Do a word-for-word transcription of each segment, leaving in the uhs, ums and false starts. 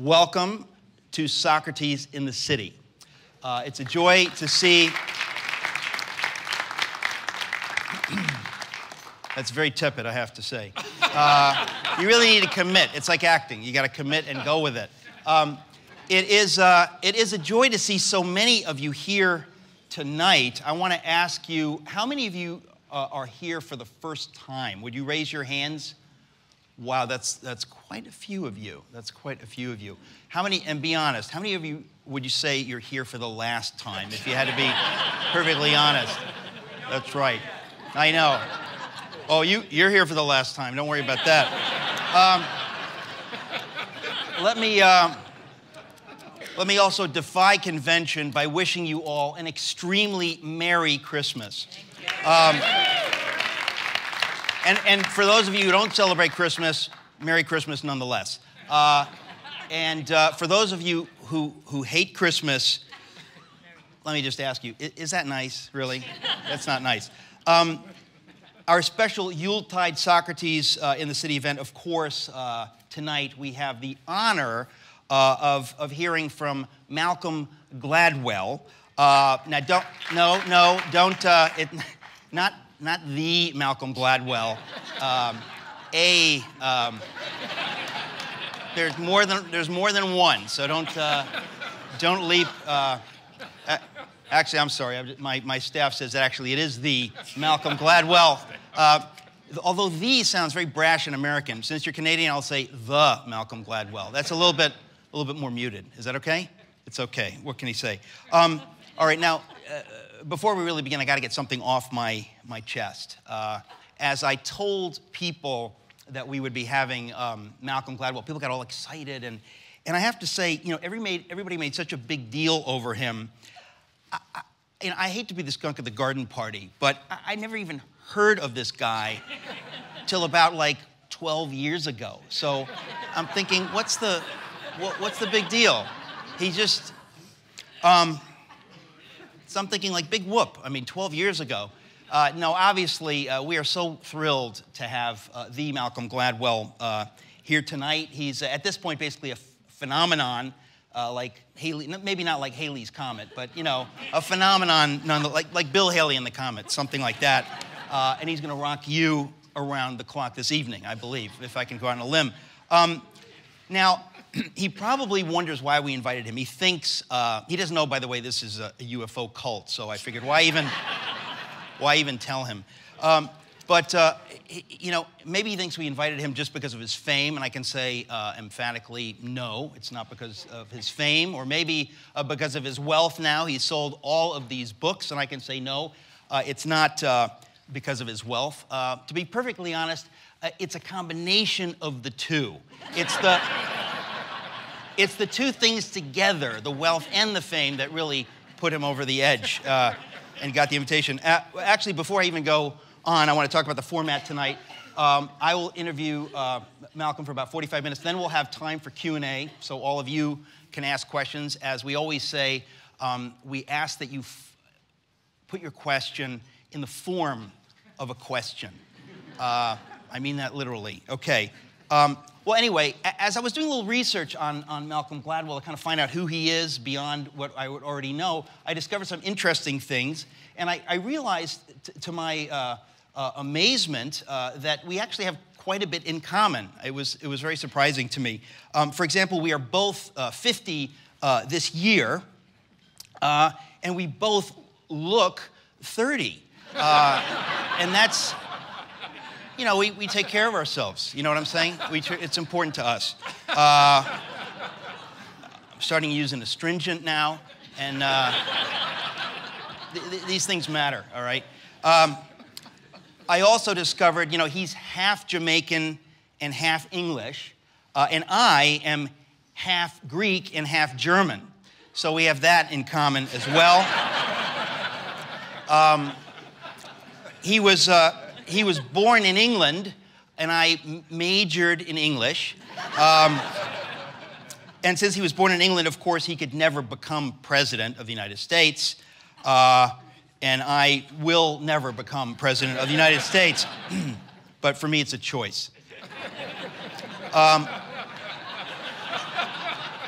welcome to Socrates in the City. Uh, it's a joy to see... That's very tepid, I have to say. Uh, you really need to commit. It's like acting. You got to commit and go with it. Um, it is, uh, it is a joy to see so many of you here tonight. I want to ask you, how many of you uh, are here for the first time? Would you raise your hands? Wow, that's, that's quite a few of you. That's quite a few of you. How many, and be honest, how many of you would you say you're here for the last time, if you had to be perfectly honest? That's right. I know. Oh, you, you're here for the last time. Don't worry about that. Um, let me, uh, let me also defy convention by wishing you all an extremely Merry Christmas. Um, and, and for those of you who don't celebrate Christmas, Merry Christmas nonetheless. Uh, and uh, for those of you who, who hate Christmas, let me just ask you, is, is that nice, really? That's not nice. Um, Our special Yuletide Socrates uh, in the City event, of course, uh, tonight we have the honor uh, of, of hearing from Malcolm Gladwell. Uh, now, don't, no, no, don't, uh, it, not, not the Malcolm Gladwell. Um, a, um, there's more than, there's more than one, so don't, uh, don't leap. Uh, Actually, I'm sorry. I'm, my, my staff says that actually it is the Malcolm Gladwell. Uh, although the sounds very brash and American. Since you're Canadian, I'll say the Malcolm Gladwell. That's a little bit, a little bit more muted. Is that okay? It's okay. What can he say? Um, all right. Now, uh, before we really begin, I got to get something off my my chest. Uh, as I told people that we would be having um, Malcolm Gladwell, people got all excited, and and I have to say, you know, every made, everybody made such a big deal over him. I, I, and I hate to be the skunk at the garden party, but I, I never even heard of this guy till about like twelve years ago. So I'm thinking, what's the, what, what's the big deal? He just, um, so I'm thinking like big whoop. I mean, twelve years ago. Uh, no, obviously, uh, we are so thrilled to have uh, the Malcolm Gladwell uh, here tonight. He's, uh, at this point, basically a phenomenon. Uh, like Haley, maybe not like Haley's Comet, but, you know, a phenomenon, none, like, like Bill Haley and the Comet, something like that. Uh, and he's going to rock you around the clock this evening, I believe, if I can go out on a limb. Um, now, he probably wonders why we invited him. He thinks, uh, he doesn't know, by the way, this is a, a U F O cult, so I figured, why even, why even tell him? Um, But, uh, he, you know, maybe he thinks we invited him just because of his fame, and I can say uh, emphatically, no, it's not because of his fame, or maybe uh, because of his wealth now. He's sold all of these books, and I can say, no, uh, it's not uh, because of his wealth. Uh, to be perfectly honest, uh, it's a combination of the two. It's the, it's the two things together, the wealth and the fame, that really put him over the edge uh, and got the invitation. Uh, actually, before I even go on, I want to talk about the format tonight. Um, I will interview uh, Malcolm for about forty-five minutes. Then we'll have time for Q and A, so all of you can ask questions. As we always say, um, we ask that you f put your question in the form of a question. Uh, I mean that literally. Okay. Um, well, anyway, as I was doing a little research on, on Malcolm Gladwell to kind of find out who he is beyond what I would already know, I discovered some interesting things. And I, I realized, t to my uh, uh, amazement, uh, that we actually have quite a bit in common. It was, it was very surprising to me. Um, for example, we are both uh, fifty uh, this year, uh, and we both look thirty. Uh, and that's, you know, we, we take care of ourselves. You know what I'm saying? We, it's important to us. Uh, I'm starting to use an astringent now, and uh, th th these things matter, all right? Um, I also discovered, you know, he's half Jamaican and half English, uh, and I am half Greek and half German. So we have that in common as well. Um, he was, uh, he was born in England, and I majored in English. Um, and since he was born in England, of course, he could never become president of the United States. Uh, and I will never become president of the United States. But for me, it's a choice. Um,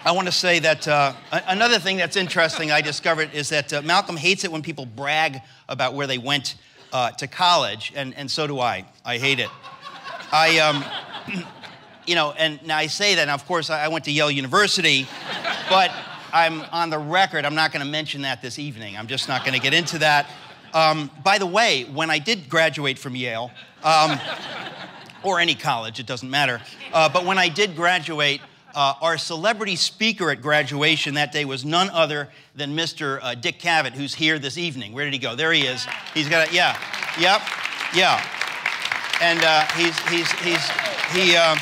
I want to say that uh, another thing that's interesting I discovered is that uh, Malcolm hates it when people brag about where they went uh, to college, and, and so do I. I hate it. I, um, you know, and now I say that, and of course I went to Yale University, but I'm on the record, I'm not going to mention that this evening. I'm just not going to get into that. Um, by the way, when I did graduate from Yale, um, or any college, it doesn't matter, uh, but when I did graduate, Uh, our celebrity speaker at graduation that day was none other than Mister Uh, Dick Cavett, who's here this evening. Where did he go? There he is. He's got a, yeah, yep, yeah. And uh, he's, he's, he's, he, uh,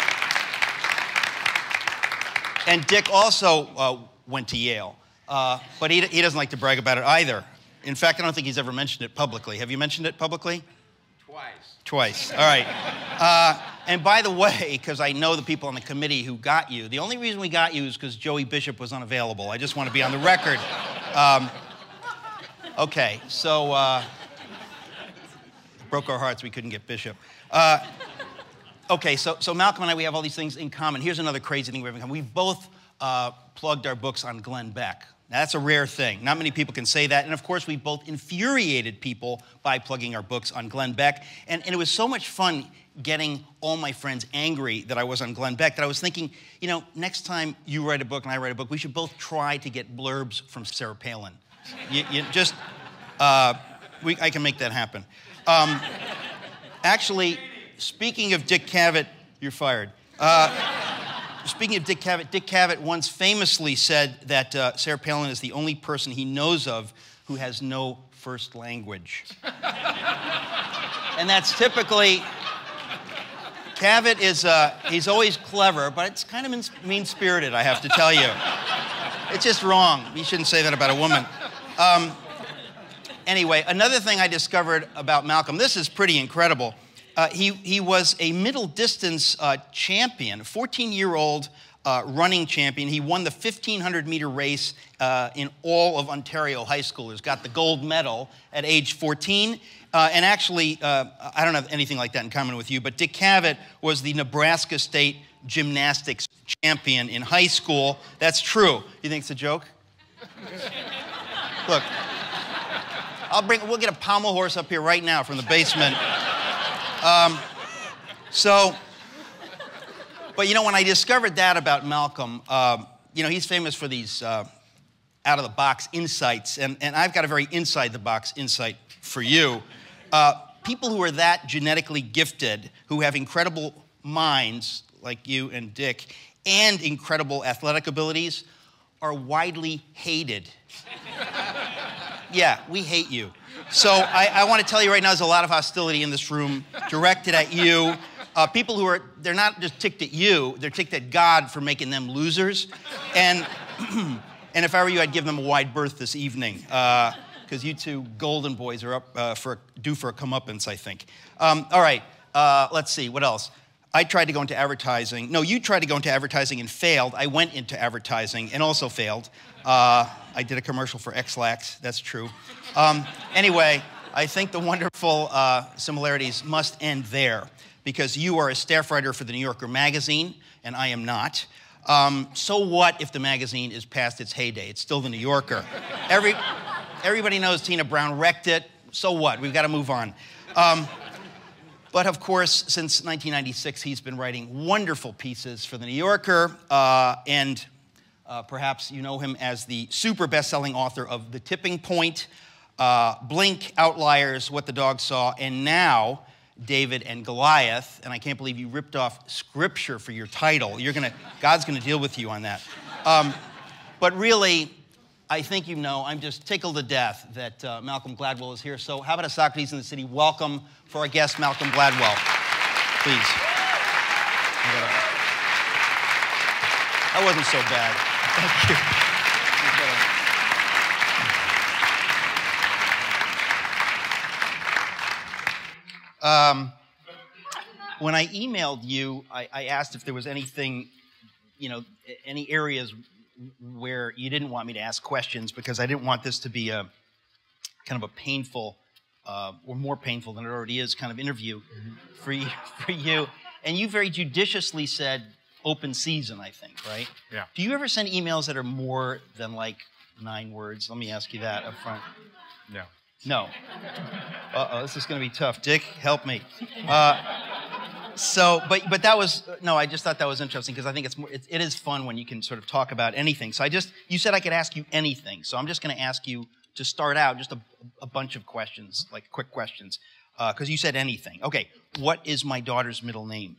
and Dick also uh, went to Yale, uh, but he, he doesn't like to brag about it either. In fact, I don't think he's ever mentioned it publicly. Have you mentioned it publicly? Twice. Twice, all right. Uh, and by the way, because I know the people on the committee who got you, the only reason we got you is because Joey Bishop was unavailable. I just want to be on the record. Um, okay, so uh, broke our hearts we couldn't get Bishop. Uh, okay, so, so Malcolm and I, we have all these things in common. Here's another crazy thing we have in common. We've both uh, plugged our books on Glenn Beck. Now, that's a rare thing. Not many people can say that. And of course, we both infuriated people by plugging our books on Glenn Beck. And, and it was so much fun getting all my friends angry that I was on Glenn Beck that I was thinking, you know, next time you write a book and I write a book, we should both try to get blurbs from Sarah Palin. You, you just, uh, we, I can make that happen. Um, actually, speaking of Dick Cavett, you're fired. Uh, Speaking of Dick Cavett, Dick Cavett once famously said that uh, Sarah Palin is the only person he knows of who has no first language. And that's typically, Cavett is, uh, he's always clever, but it's kind of mean-spirited, I have to tell you. It's just wrong. You shouldn't say that about a woman. Um, anyway, another thing I discovered about Malcolm, this is pretty incredible. Uh, he, he was a middle distance uh, champion, fourteen-year-old uh, running champion. He won the fifteen hundred meter race uh, in all of Ontario high schoolers, got the gold medal at age fourteen. Uh, and actually, uh, I don't have anything like that in common with you, but Dick Cavett was the Nebraska State gymnastics champion in high school. That's true. You think it's a joke? Look, I'll bring, we'll get a pommel horse up here right now from the basement. Um, so, but you know, when I discovered that about Malcolm, uh, you know, he's famous for these uh, out-of-the-box insights, and, and I've got a very inside-the-box insight for you. Uh, people who are that genetically gifted, who have incredible minds, like you and Dick, and incredible athletic abilities, are widely hated. Yeah, we hate you. So I, I want to tell you right now, there's a lot of hostility in this room directed at you. Uh, people who are, they're not just ticked at you, they're ticked at God for making them losers. And, and if I were you, I'd give them a wide berth this evening, because uh, you two golden boys are up uh, for, due for a comeuppance, I think. Um, all right, uh, let's see, what else? I tried to go into advertising. No, you tried to go into advertising and failed. I went into advertising and also failed. Uh, I did a commercial for X-Lax, that's true. Um, anyway, I think the wonderful uh, similarities must end there, because you are a staff writer for the New Yorker magazine, and I am not. Um, so what if the magazine is past its heyday? It's still the New Yorker. Every, everybody knows Tina Brown wrecked it. So what? We've got to move on. Um, But of course, since nineteen ninety-six, he's been writing wonderful pieces for The New Yorker, uh, and uh, perhaps you know him as the super best-selling author of The Tipping Point, uh, Blink, Outliers, What the Dog Saw, and now David and Goliath. And I can't believe you ripped off scripture for your title. You're gonna, God's gonna deal with you on that. Um, but really, I think you know, I'm just tickled to death that uh, Malcolm Gladwell is here. So how about a Socrates in the City welcome for our guest, Malcolm Gladwell. Please. That wasn't so bad. Thank you. Um, when I emailed you, I, I asked if there was anything, you know, any areas where you didn't want me to ask questions, because I didn't want this to be a kind of a painful, uh, or more painful than it already is, kind of interview mm-hmm. for, you, for you. And you very judiciously said, open season, I think, right? Yeah. Do you ever send emails that are more than like nine words? Let me ask you that up front. No. No. Uh-oh, this is going to be tough. Dick, help me. Uh, so, but but that was, no, I just thought that was interesting because I think it's more, it, it is fun when you can sort of talk about anything. So I just, you said I could ask you anything. So I'm just going to ask you to start out just a, a bunch of questions, like quick questions, because uh, you said anything. Okay, what is my daughter's middle name?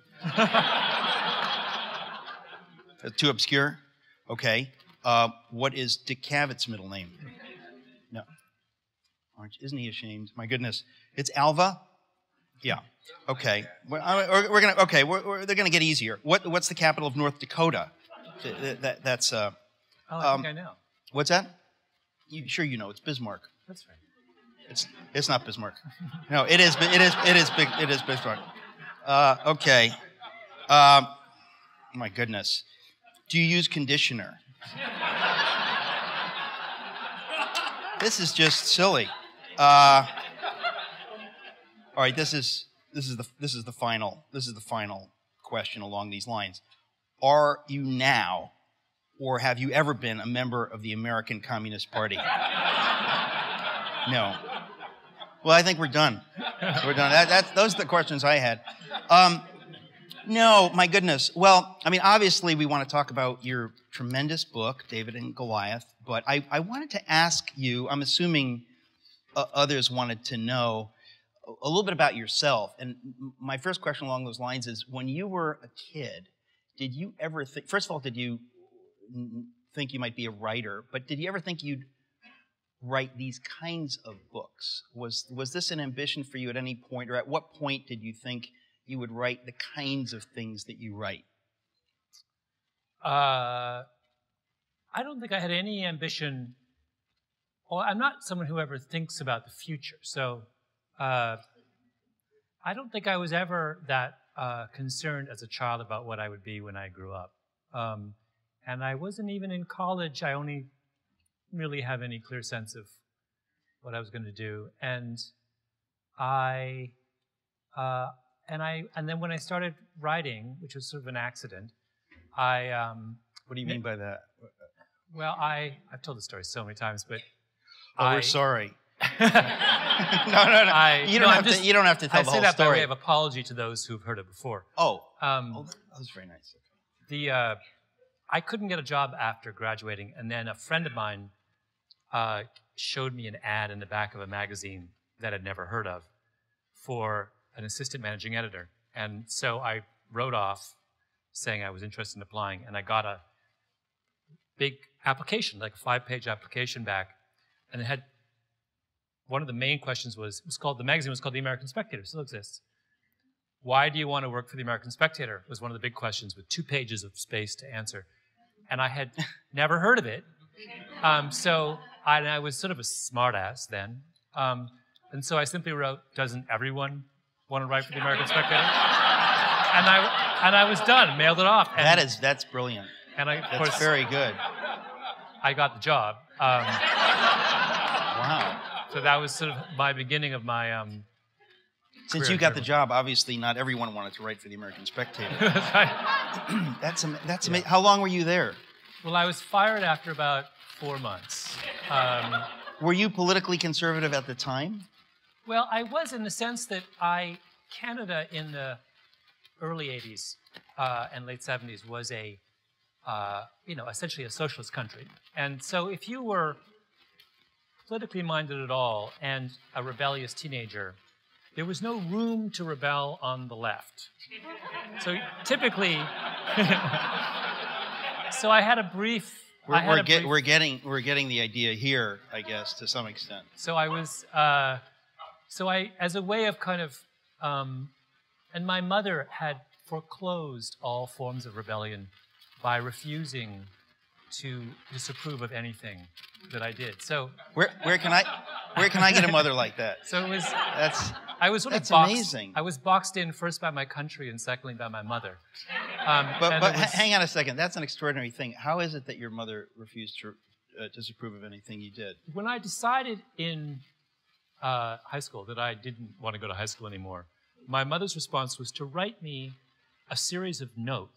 Too obscure? Okay. Uh, what is Dick Cavett middle name? No. Aren't, isn't he ashamed? My goodness. It's Alva? Yeah. Okay. We're, we're gonna. Okay. We're, we're, they're gonna get easier. What? What's the capital of North Dakota? That, that, that's. Uh, oh, I um, think I know. What's that? You, sure, you know. It's Bismarck. That's right. It's. It's not Bismarck. No, it is. It is. It is big. It is Bismarck. Uh, okay. Um, my goodness. Do you use conditioner? This is just silly. Uh, all right, this is this is the this is the final this is the final question along these lines. Are you now, or have you ever been, a member of the American Communist Party? No. Well, I think we're done. We're done. That, that's those are the questions I had. Um, no, my goodness. Well, I mean, obviously, we want to talk about your tremendous book, David and Goliath. But I, I wanted to ask you, I'm assuming uh, others wanted to know a little bit about yourself. And my first question along those lines is, when you were a kid, did you ever think, first of all, did you think you might be a writer, but did you ever think you'd write these kinds of books? Was, was this an ambition for you at any point, or at what point did you think you would write the kinds of things that you write? Uh... I don't think I had any ambition. Well, I'm not someone who ever thinks about the future. So uh, I don't think I was ever that uh, concerned as a child about what I would be when I grew up. Um, and I wasn't even in college. I only really have any clear sense of what I was going to do. And I, uh, and I, and then when I started writing, which was sort of an accident, I. Um, what do you mean by that? Well, I, I've told the story so many times, but oh, I, we're sorry. no, no, no. I, you, don't no have just, to, you don't have to tell I the whole story. I say that story. by way of apology to those who've heard it before. Oh, um, oh that was very nice. The, uh, I couldn't get a job after graduating, and then a friend of mine uh, showed me an ad in the back of a magazine that I'd never heard of for an assistant managing editor. And so I wrote off saying I was interested in applying, and I got a big application, like a five-page application back, and it had, one of the main questions was, it was called, the magazine was called The American Spectator, still exists. Why do you want to work for The American Spectator? Was one of the big questions with two pages of space to answer. And I had never heard of it. Um, so I, I was sort of a smart ass then. Um, and so I simply wrote, doesn't everyone want to write for The American Spectator? and I and I was done, mailed it off. And, that is, that's brilliant. And I, of That's course, very good. I got the job. Um, wow. So that was sort of my beginning of my um, Since you got the job, obviously not everyone wanted to write for the American Spectator. that's am that's amazing. Yeah. How long were you there? Well, I was fired after about four months. Um, were you politically conservative at the time? Well, I was in the sense that I, Canada in the early eighties uh, and late seventies was a Uh, you know, essentially a socialist country. And so if you were politically minded at all and a rebellious teenager, there was no room to rebel on the left. So typically, so I had a brief... We're, I had we're, a get, brief, we're, getting, we're getting the idea here, I guess, to some extent. So I was, uh, so I, as a way of kind of, um, and my mother had foreclosed all forms of rebellion by refusing to disapprove of anything that I did. So where where can I where can I get a mother like that? So it was that's I was sort that's of boxed, amazing. I was boxed in first by my country and secondly by my mother. Um, but but was, hang on a second. That's an extraordinary thing. How is it that your mother refused to uh, disapprove of anything you did? When I decided in uh, high school that I didn't want to go to high school anymore, my mother's response was to write me a series of notes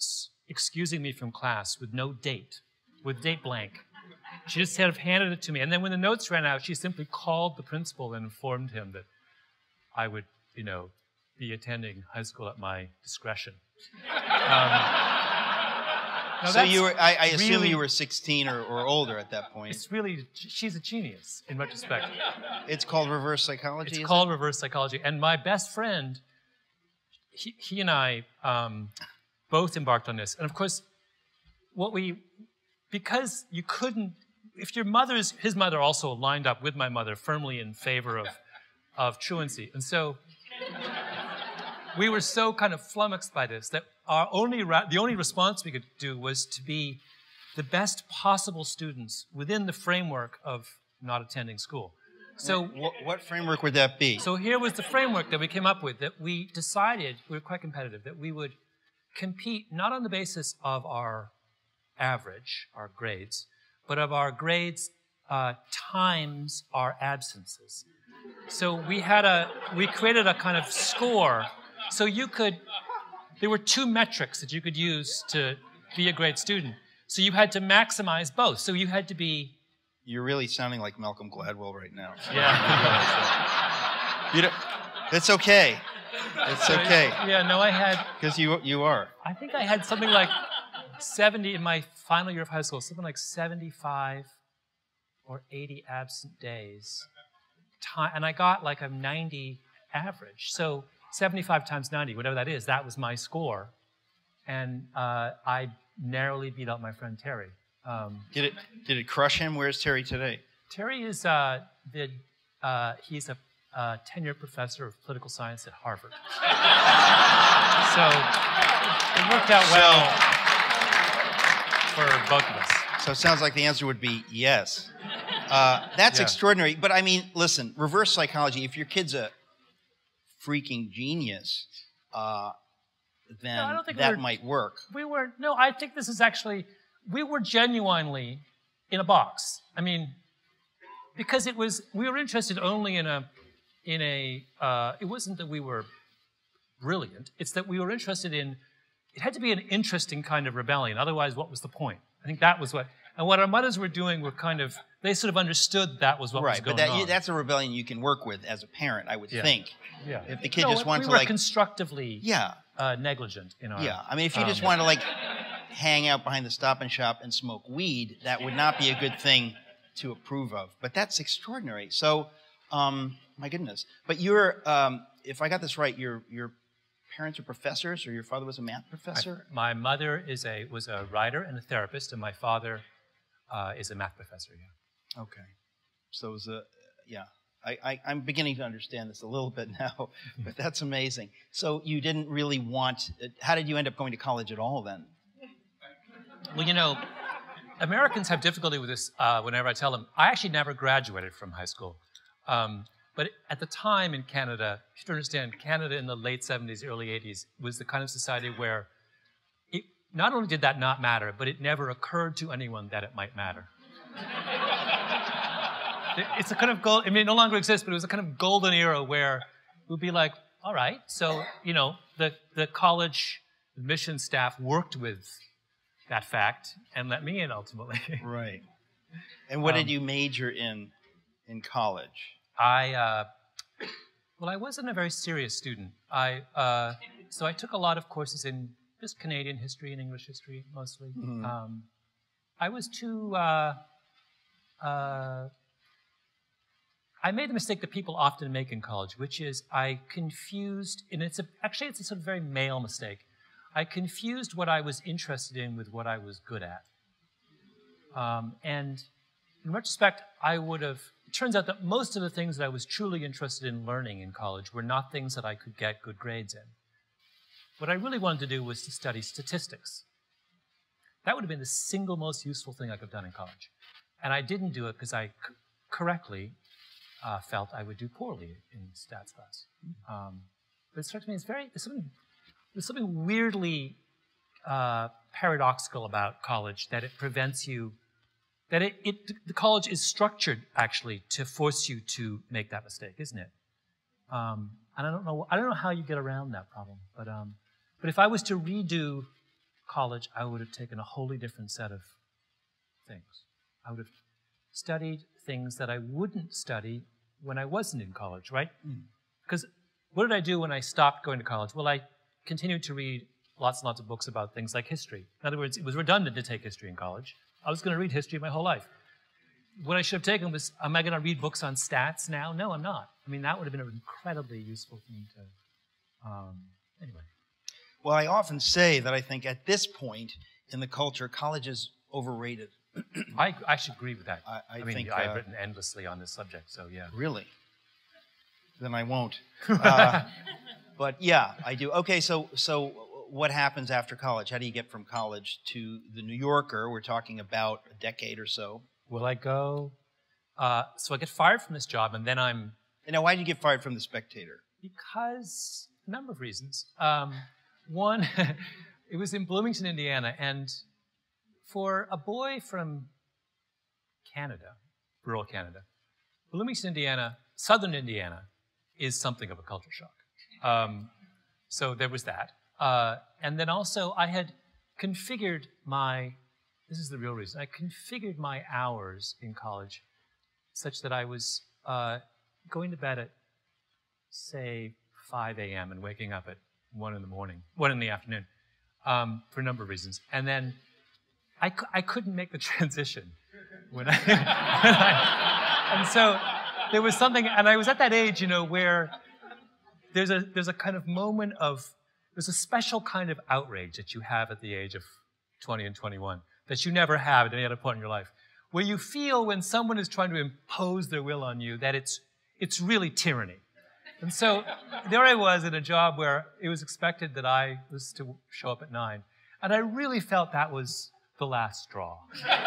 excusing me from class with no date, with date blank. She just kind of handed it to me. And then when the notes ran out, she simply called the principal and informed him that I would, you know, be attending high school at my discretion. Um, so you were, I, I assume really, you were sixteen or, or older at that point. It's really, she's a genius in retrospect. It's called reverse psychology? It's is called it? reverse psychology. And my best friend, he, he and I um, both embarked on this. And of course, what we, because you couldn't, if your mother's, his mother also lined up with my mother firmly in favor of, of truancy. And so we were so kind of flummoxed by this that our only, the only response we could do was to be the best possible students within the framework of not attending school. So what, what framework would that be? So here was the framework that we came up with, that we decided, we were quite competitive, that we would compete not on the basis of our average, our grades, but of our grades uh, times our absences. So we had a, we created a kind of score. So you could, there were two metrics that you could use to be a great student. So you had to maximize both. So you had to be... You're really sounding like Malcolm Gladwell right now. Yeah. you don't, it's okay. It's okay. Yeah, no, I had... Because you, you are. I think I had something like seventy in my final year of high school, something like seventy-five or eighty absent days. Time, and I got like a ninety average. So seventy-five times ninety, whatever that is, that was my score. And uh, I narrowly beat out my friend Terry. Um, did it did it crush him? Where's Terry today? Terry is uh, the uh, he's a uh, tenured professor of political science at Harvard. So it worked out well for both of us. So it sounds like the answer would be yes. Uh, that's yeah. extraordinary. But I mean, listen, reverse psychology. If your kid's a freaking genius, uh, then no, I don't think that we were, might work. We were no. I think this is actually. We were genuinely in a box. I mean, because it was, we were interested only in a, in a, uh, it wasn't that we were brilliant, it's that we were interested in, it had to be an interesting kind of rebellion, otherwise what was the point? I think that was what, and what our mothers were doing were kind of, they sort of understood that was what right, was going but that, on. that's a rebellion you can work with as a parent, I would yeah. think. Yeah. If the kid no, just wants we to were like... constructively yeah. uh, negligent in our... Yeah, I mean, if you um, just want to like hang out behind the Stop and Shop and smoke weed, that would not be a good thing to approve of. But that's extraordinary. So, um, my goodness. But you're, um, if I got this right, your your parents are professors, or your father was a math professor? I, my mother is a was a writer and a therapist, and my father uh, is a math professor. Yeah. Okay. So it was a, yeah. I, I, I'm beginning to understand this a little bit now, but that's amazing. So you didn't really want, how did you end up going to college at all then? Well, you know, Americans have difficulty with this uh, whenever I tell them. I actually never graduated from high school. Um, but at the time in Canada, you have to understand, Canada in the late seventies, early eighties was the kind of society where it, not only did that not matter, but it never occurred to anyone that it might matter. It's a kind of gold, I mean, it no longer exists, but it was a kind of golden era where it would be like, all right, so, you know, the, the college admission staff worked with that fact and let me in ultimately. Right. And what um, did you major in in college? I, uh, well, I wasn't a very serious student. I, uh, so I took a lot of courses in just Canadian history and English history, mostly. Mm-hmm. um, I was too, uh, uh, I made the mistake that people often make in college, which is I confused, and it's a, actually it's a sort of very male mistake. I confused what I was interested in with what I was good at. Um, and in retrospect, I would have, it turns out that most of the things that I was truly interested in learning in college were not things that I could get good grades in. What I really wanted to do was to study statistics. That would have been the single most useful thing I could have done in college. And I didn't do it because I c- correctly uh, felt I would do poorly in stats class. Um, but it struck me as very, there's something, there's something weirdly uh, paradoxical about college, that it prevents you, that it, it, the college is structured actually to force you to make that mistake, isn't it? Um, and I don't know, I don't know how you get around that problem, but, um, but if I was to redo college, I would have taken a wholly different set of things. I would have studied things that I wouldn't study when I wasn't in college, right? Mm. Because what did I do when I stopped going to college? Well, I continued to read lots and lots of books about things like history. In other words, it was redundant to take history in college. I was going to read history my whole life. What I should have taken was, am I going to read books on stats now? No, I'm not. I mean, that would have been an incredibly useful thing to, um, anyway. Well, I often say that I think at this point in the culture, college is overrated. I actually agree with that. I, I, I mean, think, I've uh, written endlessly on this subject, so yeah. Really? Then I won't. Uh, but yeah, I do. Okay, so so what happens after college? How do you get from college to the New Yorker? We're talking about a decade or so. Will I go? Uh, so I get fired from this job, and then I'm... And now, why did you get fired from the Spectator? Because a number of reasons. Um, one, it was in Bloomington, Indiana, and for a boy from Canada, rural Canada, Bloomington, Indiana, southern Indiana, is something of a culture shock. Um, so there was that. Uh, and then also, I had configured my, this is the real reason, I configured my hours in college such that I was uh, going to bed at, say, five A M and waking up at one in the morning, one in the afternoon, um, for a number of reasons. And then I, I couldn't make the transition when I, when I, and so there was something, and I was at that age, you know, where there's a there's a kind of moment of, there's a special kind of outrage that you have at the age of twenty and twenty-one that you never have at any other point in your life, where you feel when someone is trying to impose their will on you that it's it's really tyranny. And so there I was in a job where it was expected that I was to show up at nine, and I really felt that was the last straw.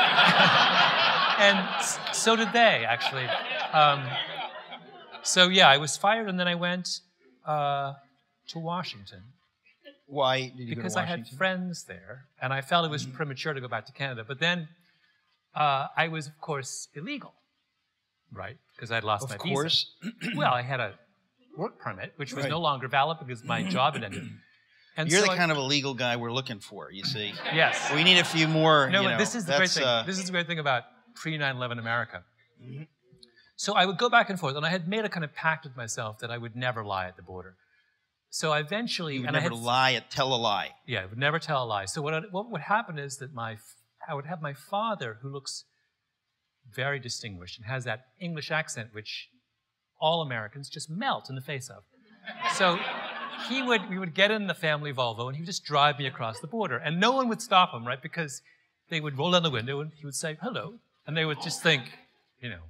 And so did they, actually. Um, so yeah, I was fired, and then I went uh, to Washington. Why did you Because go to I Washington? had friends there, and I felt it was premature to go back to Canada. But then uh, I was, of course, illegal, right? Because I had lost of my course. visa. Well, I had a work permit, which was Right. no longer valid because my job had ended. And You're so the I, kind of a legal guy we're looking for, you see. Yes. We need a few more, No, you but know, this is the great that's, thing. uh, This is the great thing about pre nine eleven America. Mm-hmm. So I would go back and forth, and I had made a kind of pact with myself that I would never lie at the border. So I eventually... You would and never I had, lie, tell a lie. Yeah, I would never tell a lie. So what, I, what would happen is that my, I would have my father, who looks very distinguished and has that English accent, which all Americans just melt in the face of. So he would, we would get in the family Volvo, and he would just drive me across the border. And no one would stop him, right? Because they would roll down the window, and he would say, hello. And they would just think, you know.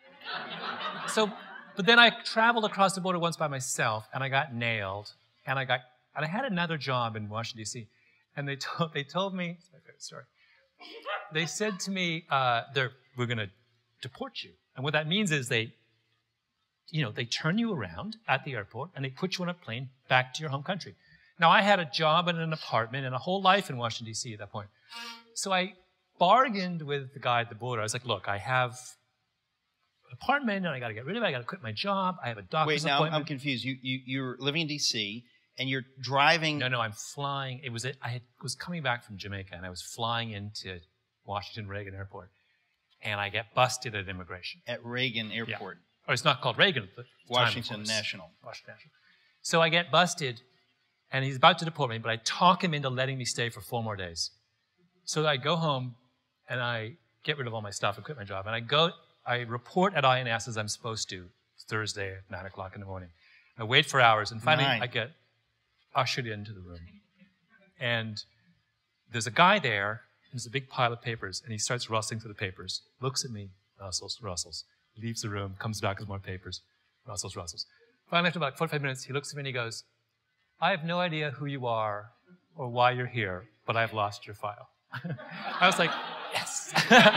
So, but then I traveled across the border once by myself, and I got nailed. And I got, and I had another job in Washington, D C And they told, they told me, it's my favorite story. They said to me, uh, they're, we're going to deport you. And what that means is they, you know, they turn you around at the airport, and they put you on a plane back to your home country. Now, I had a job and an apartment and a whole life in Washington, D C at that point. So I bargained with the guy at the border. I was like, look, I have an apartment, and I got to get rid of it. I got to quit my job. I have a doctor's Wait, now appointment. I'm confused. You, you, you're living in D C, and you're driving... No, no, I'm flying. It was, I had, was coming back from Jamaica, and I was flying into Washington Reagan Airport, and I get busted at immigration. At Reagan Airport. Yeah. Or it's not called Reagan at the Washington time, National. Washington National. So I get busted, and he's about to deport me, but I talk him into letting me stay for four more days. So I go home, and I get rid of all my stuff and quit my job. And I go, I report at I N S as I'm supposed to. It's Thursday at nine o'clock in the morning. I wait for hours, and finally Nine. I get ushered into the room. And there's a guy there, there's a big pile of papers, and he starts rustling through the papers, looks at me, rustles, rustles, leaves the room, comes back with more papers, rustles, rustles. Finally, after about forty-five minutes, he looks at me and he goes, I have no idea who you are or why you're here, but I've lost your file. I was like, yes.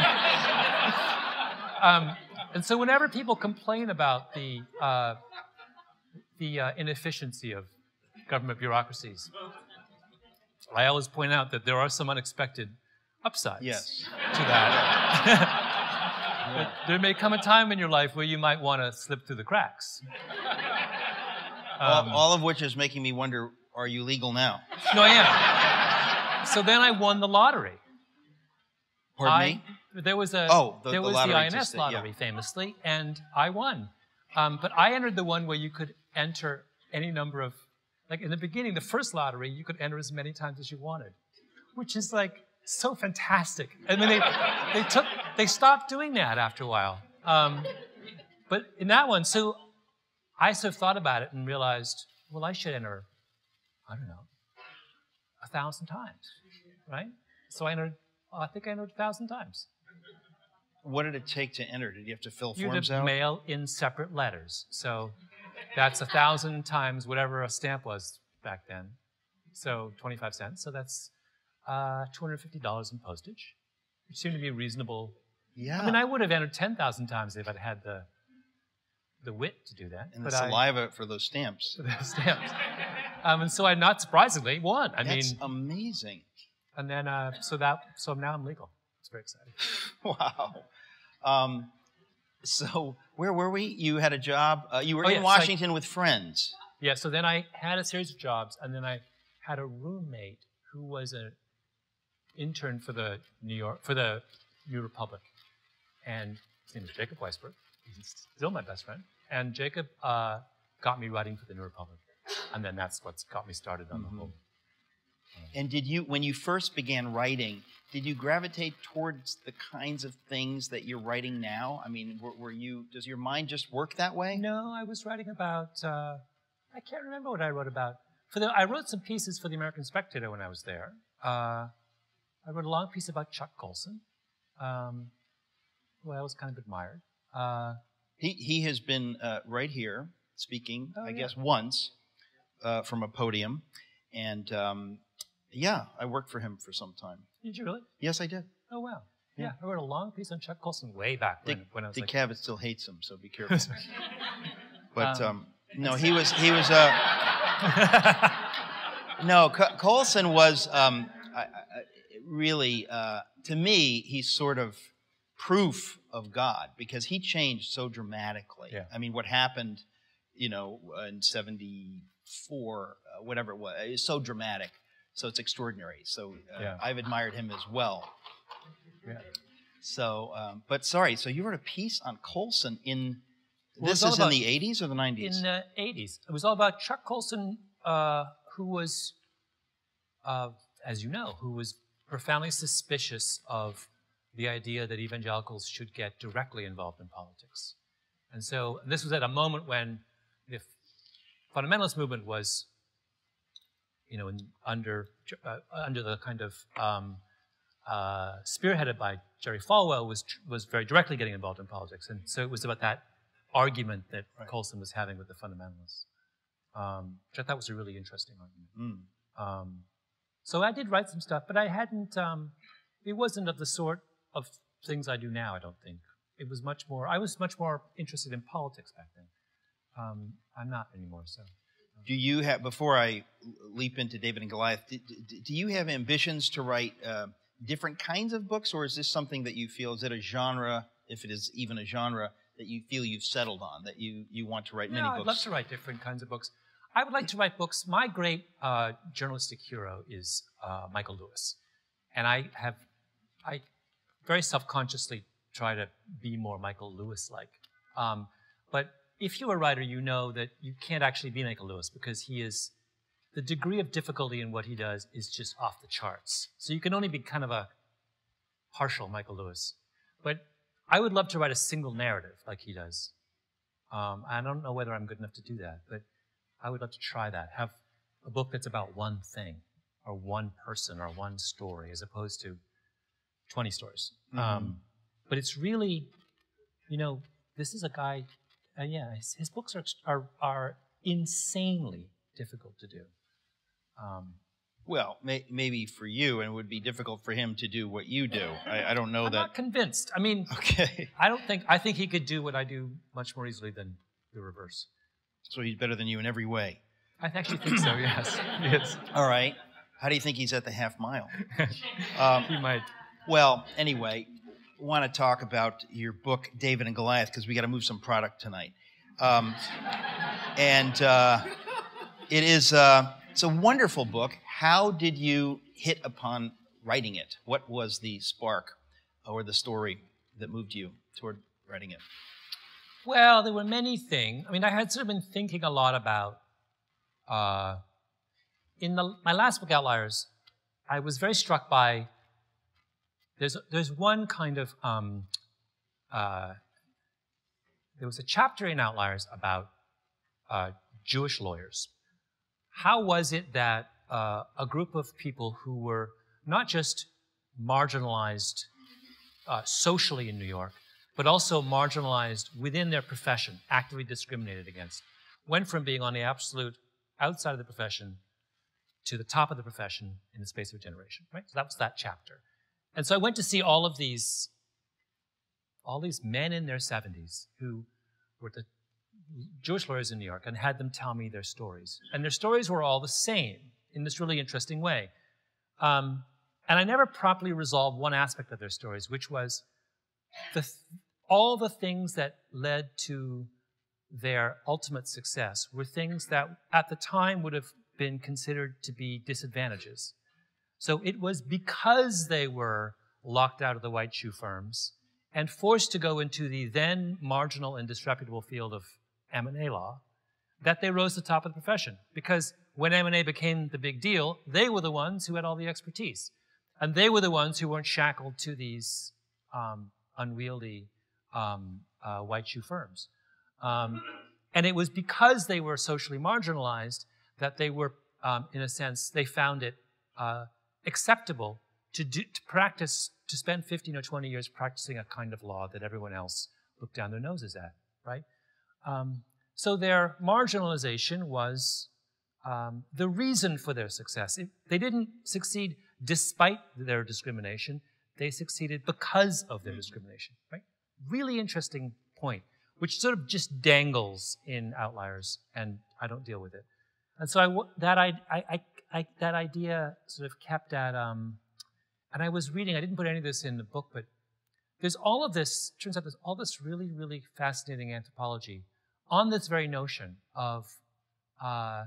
um, and so whenever people complain about the, uh, the uh, inefficiency of government bureaucracies, I always point out that there are some unexpected upsides Yes. to that. But there may come a time in your life where you might want to slip through the cracks. all, Um, all of which is making me wonder, are you legal now? No, I am. so then I won the lottery. Pardon I, me? There was a oh, the, there the was lottery the I N S just, lottery, yeah. famously, and I won. Um, but I entered the one where you could enter any number of, like in the beginning, the first lottery, you could enter as many times as you wanted, which is like so fantastic. I mean, they they took they stopped doing that after a while. Um, but in that one, so I sort of thought about it and realized, well, I should enter, I don't know, a thousand times, right? So I entered, I think I entered a thousand times. What did it take to enter? Did you have to fill You forms had to out? mail in separate letters. So that's a thousand times whatever a stamp was back then. So twenty-five cents. So that's uh, two hundred fifty dollars in postage, which seemed to be reasonable. Yeah. I mean, I would have entered ten thousand times if I'd had the the wit to do that. And but the saliva I, for those stamps. For those stamps. um, and so I, not surprisingly, won. I That's mean, amazing. And then, uh, so that, so now I'm legal. It's very exciting. Wow. Um, so where were we? You had a job. Uh, you were oh, in yeah, Washington so I, with friends. Yeah. So then I had a series of jobs, and then I had a roommate who was an intern for the New York for the New Republic, and his name is Jacob Weisberg. He's still my best friend. And Jacob uh, got me writing for the New Republic, and then that's what's got me started on mm-hmm. the whole. And did you, when you first began writing, did you gravitate towards the kinds of things that you're writing now? I mean, were, were you, does your mind just work that way? No, I was writing about, uh, I can't remember what I wrote about. For the, I wrote some pieces for the American Spectator when I was there. Uh, I wrote a long piece about Chuck Colson, um, who I always kind of admired. Uh, he, he has been uh, right here speaking, oh, I yeah. guess, once uh, from a podium. And um, yeah, I worked for him for some time. Did you really? Yes, I did. Oh, wow. Yeah, yeah. I wrote a long piece on Chuck Colson way back when, Dick, when I was Dick like... Cavett still hates him, so be careful. But um, um, no, he was, he was, uh, no, C Colson was um, I, I, really, uh, to me, he's sort of proof of God because he changed so dramatically. Yeah. I mean, what happened, you know, in seventy-four, uh, whatever it was, is so dramatic. So it's extraordinary. So uh, yeah. I've admired him as well. Yeah. So, um, but sorry, so you wrote a piece on Colson in, well, this is in the eighties or the nineties? In the eighties. It was all about Chuck Colson, uh, who was, uh, as you know, who was profoundly suspicious of the idea that evangelicals should get directly involved in politics. And so this was at a moment when the fundamentalist movement was, you know, in, under uh, under the kind of um, uh, spearheaded by Jerry Falwell, was was very directly getting involved in politics, and so it was about that argument that right. Colson was having with the fundamentalists, um, which I thought was a really interesting argument. Mm. Um, so I did write some stuff, but I hadn't. Um, it wasn't of the sort of things I do now. I don't think it was much more. I was much more interested in politics back then. Um, I'm not anymore. So. Do you have, before I leap into David and Goliath, do, do you have ambitions to write uh, different kinds of books, or is this something that you feel, is it a genre, if it is even a genre, that you feel you've settled on, that you, you want to write no, many books? I'd love to write different kinds of books. I would like to write books. My great uh, journalistic hero is uh, Michael Lewis. And I have, I very self-consciously try to be more Michael Lewis-like. Um, but if you're a writer, you know that you can't actually be Michael Lewis because he is, the degree of difficulty in what he does is just off the charts. So you can only be kind of a partial Michael Lewis. But I would love to write a single narrative like he does. Um, I don't know whether I'm good enough to do that, but I would love to try that. Have a book that's about one thing or one person or one story as opposed to twenty stories. Mm-hmm. um, but it's really, you know, this is a guy... Uh, yeah, his, his books are, are are insanely difficult to do. Um, well, may, maybe for you, and it would be difficult for him to do what you do. I, I don't know I'm that. I'm not convinced. I mean, okay. I don't think. I think he could do what I do much more easily than the reverse. So he's better than you in every way. I actually think so. Yes. Yes. All right. How do you think he's at the half mile? um, he might. Well, anyway. Want to talk about your book, David and Goliath, because we got to move some product tonight. Um, and uh, it is uh, It's a wonderful book. How did you hit upon writing it? What was the spark or the story that moved you toward writing it? Well, there were many things. I mean, I had sort of been thinking a lot about, uh, in the, my last book, Outliers, I was very struck by, there's, there's one kind of, um, uh, there was a chapter in Outliers about uh, Jewish lawyers. How was it that uh, a group of people who were not just marginalized uh, socially in New York, but also marginalized within their profession, actively discriminated against, went from being on the absolute outside of the profession to the top of the profession in the space of a generation, right? So that was that chapter. And so I went to see all of these, all these men in their seventies who were the Jewish lawyers in New York and had them tell me their stories. And their stories were all the same in this really interesting way. Um, and I never properly resolved one aspect of their stories, which was the th all the things that led to their ultimate success were things that at the time would have been considered to be disadvantages. So it was because they were locked out of the white shoe firms and forced to go into the then marginal and disreputable field of M and A law that they rose to the top of the profession. Because when M and A became the big deal, they were the ones who had all the expertise. And they were the ones who weren't shackled to these um, unwieldy um, uh, white shoe firms. Um, and it was because they were socially marginalized that they were, um, in a sense, they found it uh, acceptable to, do, to practice, to spend fifteen or twenty years practicing a kind of law that everyone else looked down their noses at, right? Um, so their marginalization was um, the reason for their success. It, they didn't succeed despite their discrimination. They succeeded because of their discrimination, right? Really interesting point, which sort of just dangles in Outliers, and I don't deal with it. And so I, that, I, I, I, that idea sort of kept at, um, and I was reading, I didn't put any of this in the book, but there's all of this, turns out there's all this really, really fascinating anthropology on this very notion of uh,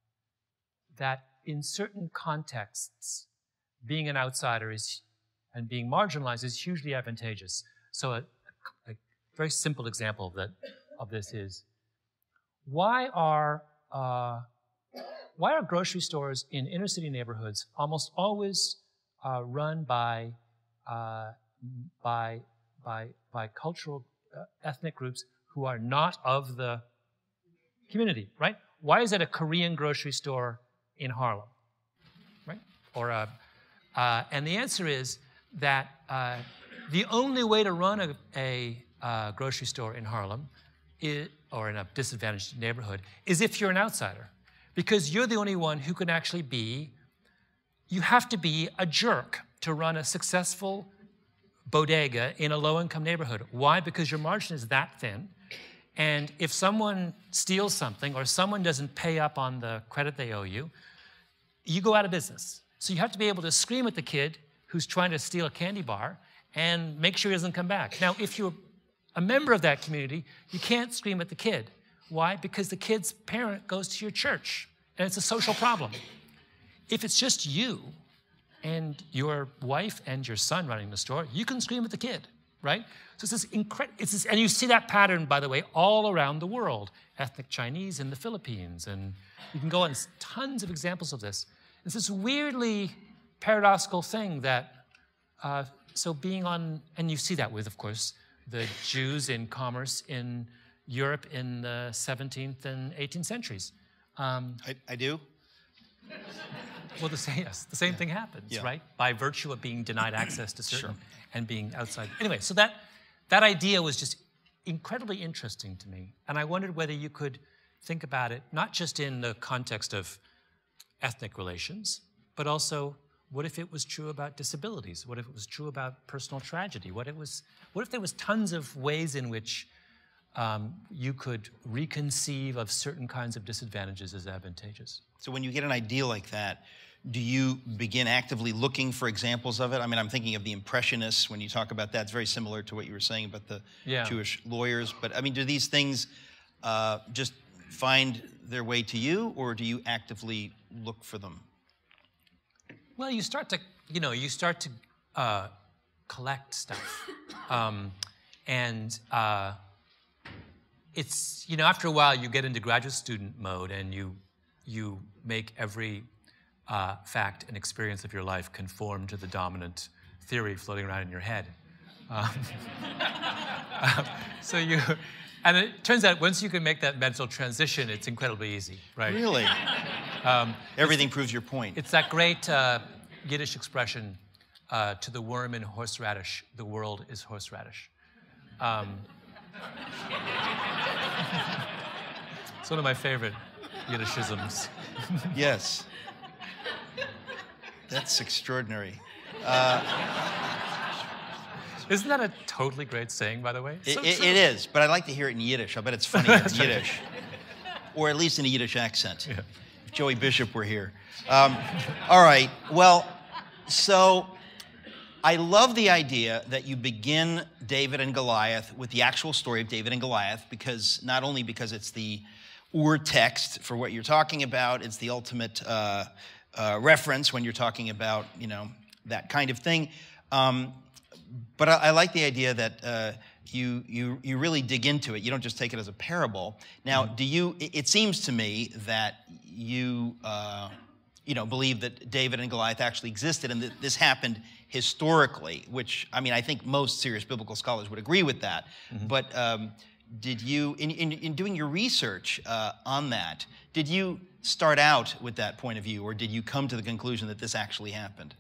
that in certain contexts, being an outsider is, and being marginalized is hugely advantageous. So a, a very simple example of, that, of this is, why are, uh, why are grocery stores in inner city neighborhoods almost always uh, run by, uh, by, by, by cultural uh, ethnic groups who are not of the community, right? Why is it a Korean grocery store in Harlem, right? Or a, uh, and the answer is that uh, the only way to run a, a uh, grocery store in Harlem is, or in a disadvantaged neighborhood is if you're an outsider, because you're the only one who can actually be, you have to be a jerk to run a successful bodega in a low-income neighborhood. Why? Because your margin is that thin. And if someone steals something or someone doesn't pay up on the credit they owe you, you go out of business. So you have to be able to scream at the kid who's trying to steal a candy bar and make sure he doesn't come back. Now, if you're a member of that community, you can't scream at the kid. Why? Because the kid's parent goes to your church, and it's a social problem. If it's just you and your wife and your son running the store, you can scream at the kid, right? So it's this incredible, it's this, and you see that pattern, by the way, all around the world. Ethnic Chinese in the Philippines, and you can go on tons of examples of this. It's this weirdly paradoxical thing that, uh, so being on, and you see that with, of course, the Jews in commerce in Europe in the seventeenth and eighteenth centuries. Um, I, I do. Well, the same, yes, the same yeah. thing happens, yeah. right? By virtue of being denied access to certain, sure. and being outside. Anyway, so that, that idea was just incredibly interesting to me. And I wondered whether you could think about it, not just in the context of ethnic relations, but also what if it was true about disabilities? What if it was true about personal tragedy? What, it was, what if there was tons of ways in which um, you could reconceive of certain kinds of disadvantages as advantageous? So when you get an idea like that, do you begin actively looking for examples of it? I mean, I'm thinking of the Impressionists when you talk about that. It's very similar to what you were saying about the yeah. Jewish lawyers. But I mean, do these things uh, just find their way to you, or do you actively look for them? Well, you start to, you know, you start to uh, collect stuff. Um, and uh, it's, you know, after a while, you get into graduate student mode and you, you make every uh, fact and experience of your life conform to the dominant theory floating around in your head. Um, uh, so you, and it turns out once you can make that mental transition, it's incredibly easy, right? Really? Um, Everything proves your point. It's that great uh, Yiddish expression, uh, to the worm in horseradish, the world is horseradish. Um, it's one of my favorite Yiddishisms. Yes. That's extraordinary. Uh, Isn't that a totally great saying, by the way? It, So it, true. it is, but I'd like to hear it in Yiddish. I bet it's funnier in Yiddish. Or at least in a Yiddish accent. Yeah. If Joey Bishop were here. Um, all right, well, so I love the idea that you begin David and Goliath with the actual story of David and Goliath, because not only because it's the ur text for what you're talking about, it's the ultimate uh, uh, reference when you're talking about, you know, that kind of thing. Um, but I, I like the idea that uh, you, you, you really dig into it. You don't just take it as a parable. Now, do you, it, it seems to me that you, uh, you know, believe that David and Goliath actually existed and that this happened historically, which, I mean, I think most serious biblical scholars would agree with that. Mm-hmm. But um, did you, in, in, in doing your research uh, on that, did you start out with that point of view, or did you come to the conclusion that this actually happened?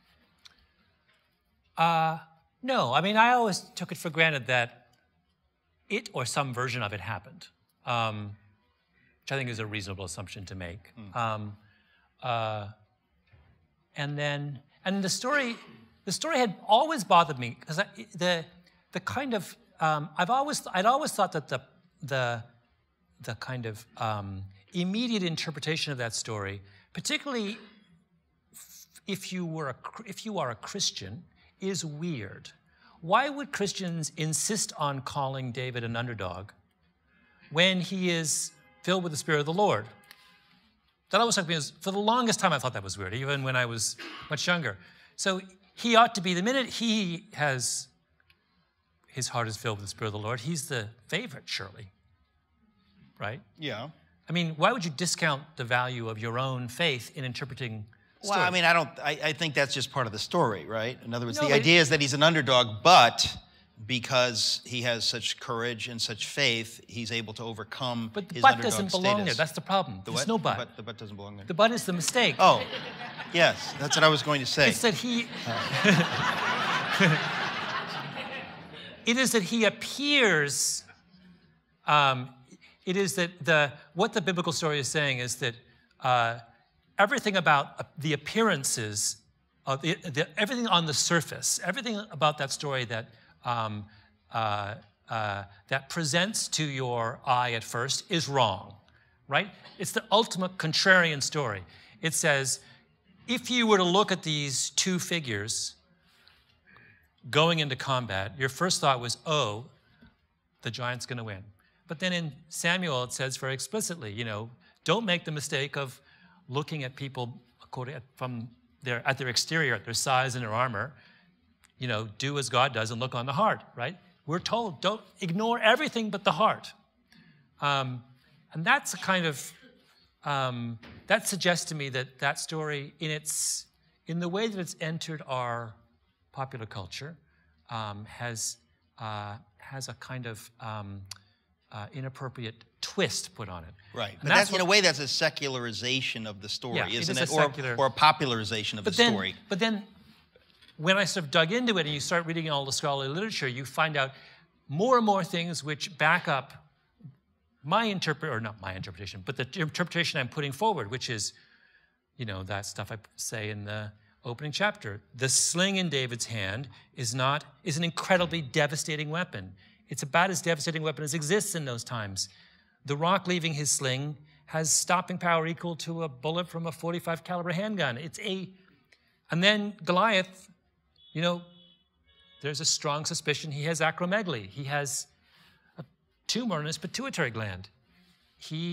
Uh, no, I mean, I always took it for granted that it or some version of it happened, um, which I think is a reasonable assumption to make. Mm. Um, uh, and then, and the story, the story had always bothered me because the the kind of um, I've always I'd always thought that the the the kind of um, immediate interpretation of that story, particularly if you were a if you are a Christian, is weird. Why would Christians insist on calling David an underdog when he is filled with the Spirit of the Lord? That always struck me as, for the longest time I thought that was weird, even when I was much younger. So he ought to be, the minute he has, his heart is filled with the Spirit of the Lord, he's the favorite, surely, right? Yeah. I mean, why would you discount the value of your own faith in interpreting story? Well, I mean, I don't, I, I think that's just part of the story, right? In other words, No, the but- idea is that he's an underdog, but because he has such courage and such faith, he's able to overcome But the his but underdog doesn't belong status. there. That's the problem. The There's what? no The but. but. The but doesn't belong there. The but is the mistake. Oh, yes, that's what I was going to say. It's that he... it is that he appears... Um, it is that the what the biblical story is saying is that uh, everything about the appearances, of the, the, everything on the surface, everything about that story that um, uh, uh, that presents to your eye at first is wrong, right? It's the ultimate contrarian story. It says, if you were to look at these two figures going into combat, your first thought was, oh, the giant's going to win. But then in Samuel, it says very explicitly, you know, don't make the mistake of looking at people according from their at their exterior, at their size and their armor. You know, do as God does and look on the heart, right? We're told, don't ignore everything but the heart. Um, and that's a kind of, um, that suggests to me that that story, in its, in the way that it's entered our popular culture, um, has, uh, has a kind of um, uh, inappropriate twist put on it. Right. And But that's that's, in a what- way, that's a secularization of the story, Yeah, it isn't is it? a Or, secular- or a popularization of But the then, story. but then, when I sort of dug into it and you start reading all the scholarly literature, you find out more and more things which back up my interpret, or not my interpretation, but the interpretation I'm putting forward, which is, you know, that stuff I say in the opening chapter. The sling in David's hand is not is an incredibly devastating weapon. It's about as devastating a weapon as exists in those times. The rock leaving his sling has stopping power equal to a bullet from a forty-five caliber handgun. It's a, and then Goliath, you know, there's a strong suspicion he has acromegaly. He has a tumor in his pituitary gland. He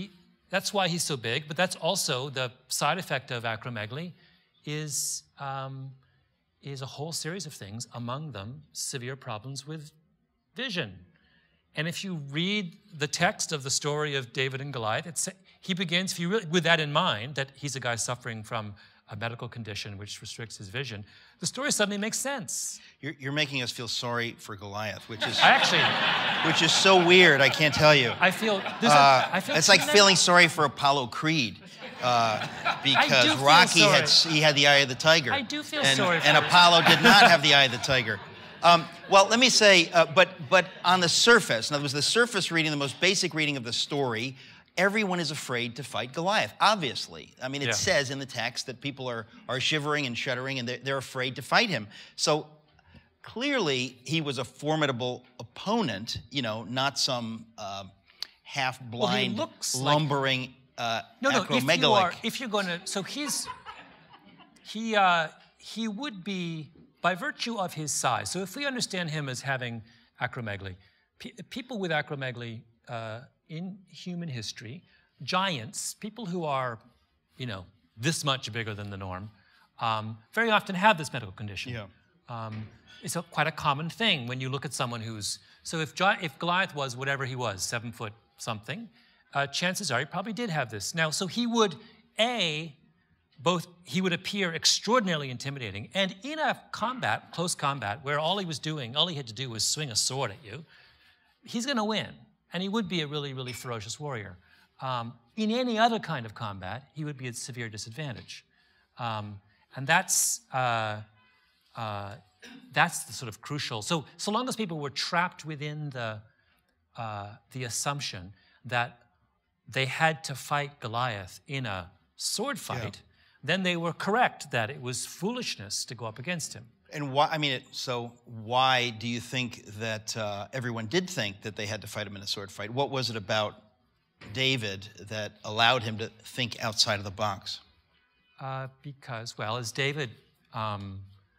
that's why he's so big, but that's also the side effect of acromegaly is, um, is a whole series of things, among them severe problems with vision. And if you read the text of the story of David and Goliath, it's, he begins, if you really, with that in mind, that he's a guy suffering from a medical condition which restricts his vision, the story suddenly makes sense. You're, you're making us feel sorry for Goliath, which is I actually, which is so weird. I can't tell you. I feel, Uh, a, I feel it's like tremendous- feeling sorry for Apollo Creed, uh, because do feel Rocky sorry. had he had the eye of the tiger. I do feel and, sorry for and him. Apollo did not have the eye of the tiger. Um, well, let me say, uh, but but on the surface, in other words, the surface reading, the most basic reading of the story, everyone is afraid to fight Goliath, obviously. I mean, it Yeah. says in the text that people are, are shivering and shuddering and they're, they're afraid to fight him. So clearly he was a formidable opponent, you know, not some uh, half-blind, Well, he looks like- lumbering uh, No, no, if you acromegalic. are, if you're going to, so he's, he, uh, he would be, by virtue of his size, so if we understand him as having acromegaly, pe people with acromegaly uh, in human history, giants, people who are, you know, this much bigger than the norm, um, very often have this medical condition. Yeah. Um, it's a, quite a common thing when you look at someone who's, so if, Gi if Goliath was whatever he was, seven foot something, uh, chances are he probably did have this. Now, so he would, A, both, he would appear extraordinarily intimidating, and in a combat, close combat, where all he was doing, all he had to do was swing a sword at you, he's gonna win, and he would be a really, really ferocious warrior. Um, in any other kind of combat, he would be at severe disadvantage. Um, and that's, uh, uh, that's the sort of crucial, so, so long as people were trapped within the, uh, the assumption that they had to fight Goliath in a sword fight, yeah. then they were correct that it was foolishness to go up against him. And why, I mean, it, so why do you think that uh, everyone did think that they had to fight him in a sword fight? What was it about David that allowed him to think outside of the box? Uh, because, well, as David um,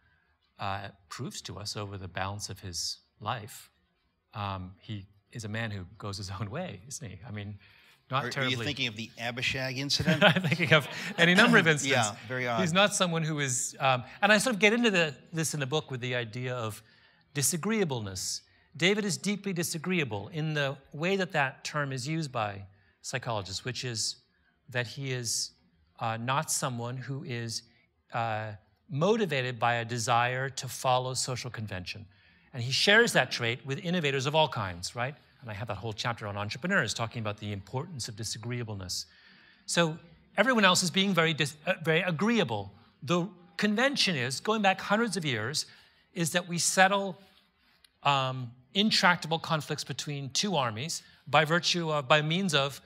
uh, proves to us over the balance of his life, um, he is a man who goes his own way, isn't he? I mean, not are, terribly. Are you thinking of the Abishag incident? I'm thinking of any number of incidents. Yeah, very odd. He's not someone who is, um, and I sort of get into the, this in the book with the idea of disagreeableness. David is deeply disagreeable in the way that that term is used by psychologists, which is that he is uh, not someone who is uh, motivated by a desire to follow social convention. And he shares that trait with innovators of all kinds, right? And I have that whole chapter on entrepreneurs talking about the importance of disagreeableness. So everyone else is being very, dis uh, very agreeable. The convention is, going back hundreds of years, is that we settle um, intractable conflicts between two armies by virtue of, by means of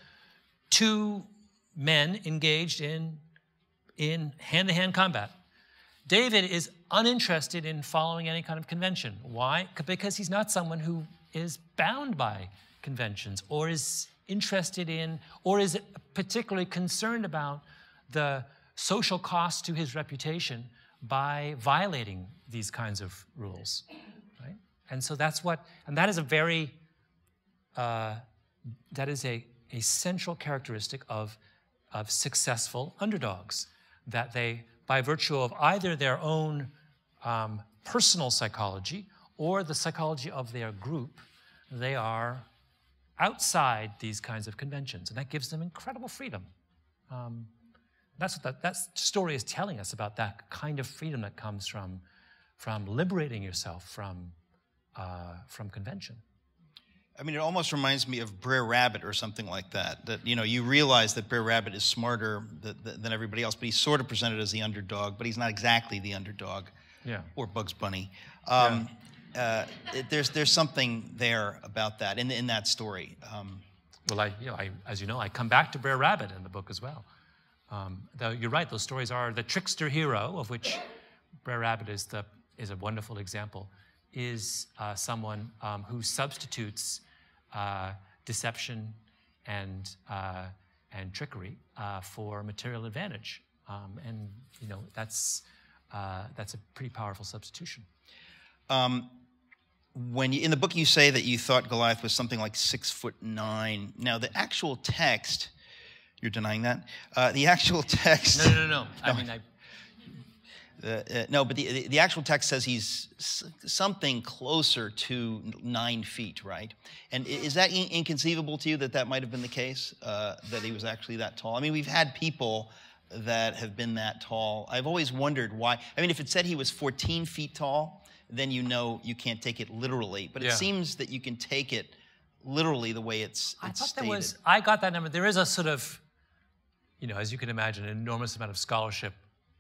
two men engaged in, in hand-to-hand combat. David is uninterested in following any kind of convention. Why? Because he's not someone who is bound by conventions or is interested in or is particularly concerned about the social cost to his reputation by violating these kinds of rules, right? And so that's what, and that is a very, uh, that is a, a central characteristic of, of successful underdogs, that they, by virtue of either their own um, personal psychology or the psychology of their group, they are outside these kinds of conventions, and that gives them incredible freedom. Um, that's what that, that story is telling us about that kind of freedom that comes from, from liberating yourself from, uh, from convention. I mean, it almost reminds me of Brer Rabbit or something like that. That, you know, you realize that Brer Rabbit is smarter th th than everybody else, but he's sort of presented as the underdog, but he's not exactly the underdog. Yeah. Or Bugs Bunny. Um, yeah. uh, it, there's there's something there about that in in that story. Um, well, I, you know, I, as you know, I come back to Brer Rabbit in the book as well. Um, though you're right; those stories are the trickster hero, of which Brer Rabbit is the is a wonderful example. Is uh, someone um, who substitutes Uh, deception and uh, and trickery uh, for material advantage, um, and you know that's uh, that's a pretty powerful substitution. Um, when you, in the book you say that you thought Goliath was something like six foot nine. Now the actual text You're denying that? Uh, the actual text... No, no, no, no. I mean, I... Uh, uh, no, but the, the, the actual text says he's s something closer to nine feet, right? And is that in inconceivable to you that that might have been the case, uh, that he was actually that tall? I mean, we've had people that have been that tall. I've always wondered why. I mean, if it said he was fourteen feet tall, then you know you can't take it literally. But it yeah. seems that you can take it literally the way it's, it's I thought stated. there was, I got that number. There is a sort of, you know, as you can imagine, an enormous amount of scholarship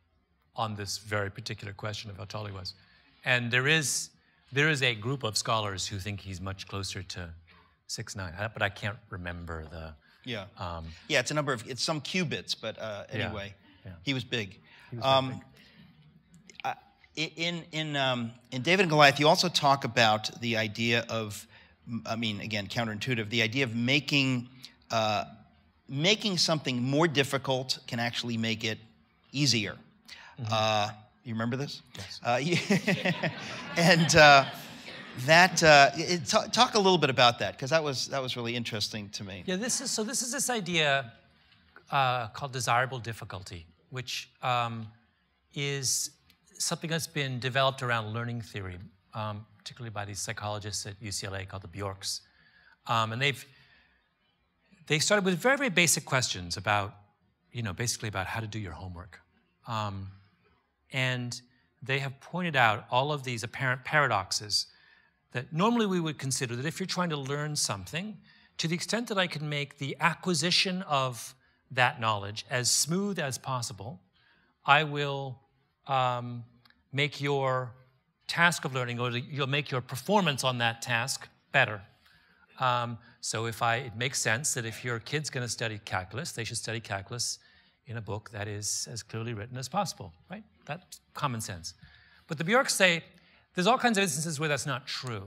on this very particular question of how tall he was. And there is, there is a group of scholars who think he's much closer to six nine, but I can't remember the... Yeah, um, yeah. It's a number of, it's some cubits, but uh, anyway, yeah, yeah. he was big. He was um, big. Uh, in in um, in David and Goliath, you also talk about the idea of, I mean, again, counterintuitive. The idea of making uh, making something more difficult can actually make it easier. Mm-hmm. uh, you remember this? Yes. Uh, yeah. and. Uh, That uh, it, talk, talk a little bit about that, because that was that was really interesting to me. Yeah, this is so. This is this idea uh, called desirable difficulty, which um, is something that's been developed around learning theory, um, particularly by these psychologists at U C L A called the Bjorks, um, and they've they started with very very basic questions about, you know, basically about how to do your homework, um, and they have pointed out all of these apparent paradoxes that normally we would consider that if you're trying to learn something, to the extent that I can make the acquisition of that knowledge as smooth as possible, I will um, make your task of learning, or you'll make your performance on that task better. Um, so if I, it makes sense that if your kid's going to study calculus, they should study calculus in a book that is as clearly written as possible, right? That's common sense. But the Bjorks say, there's all kinds of instances where that's not true.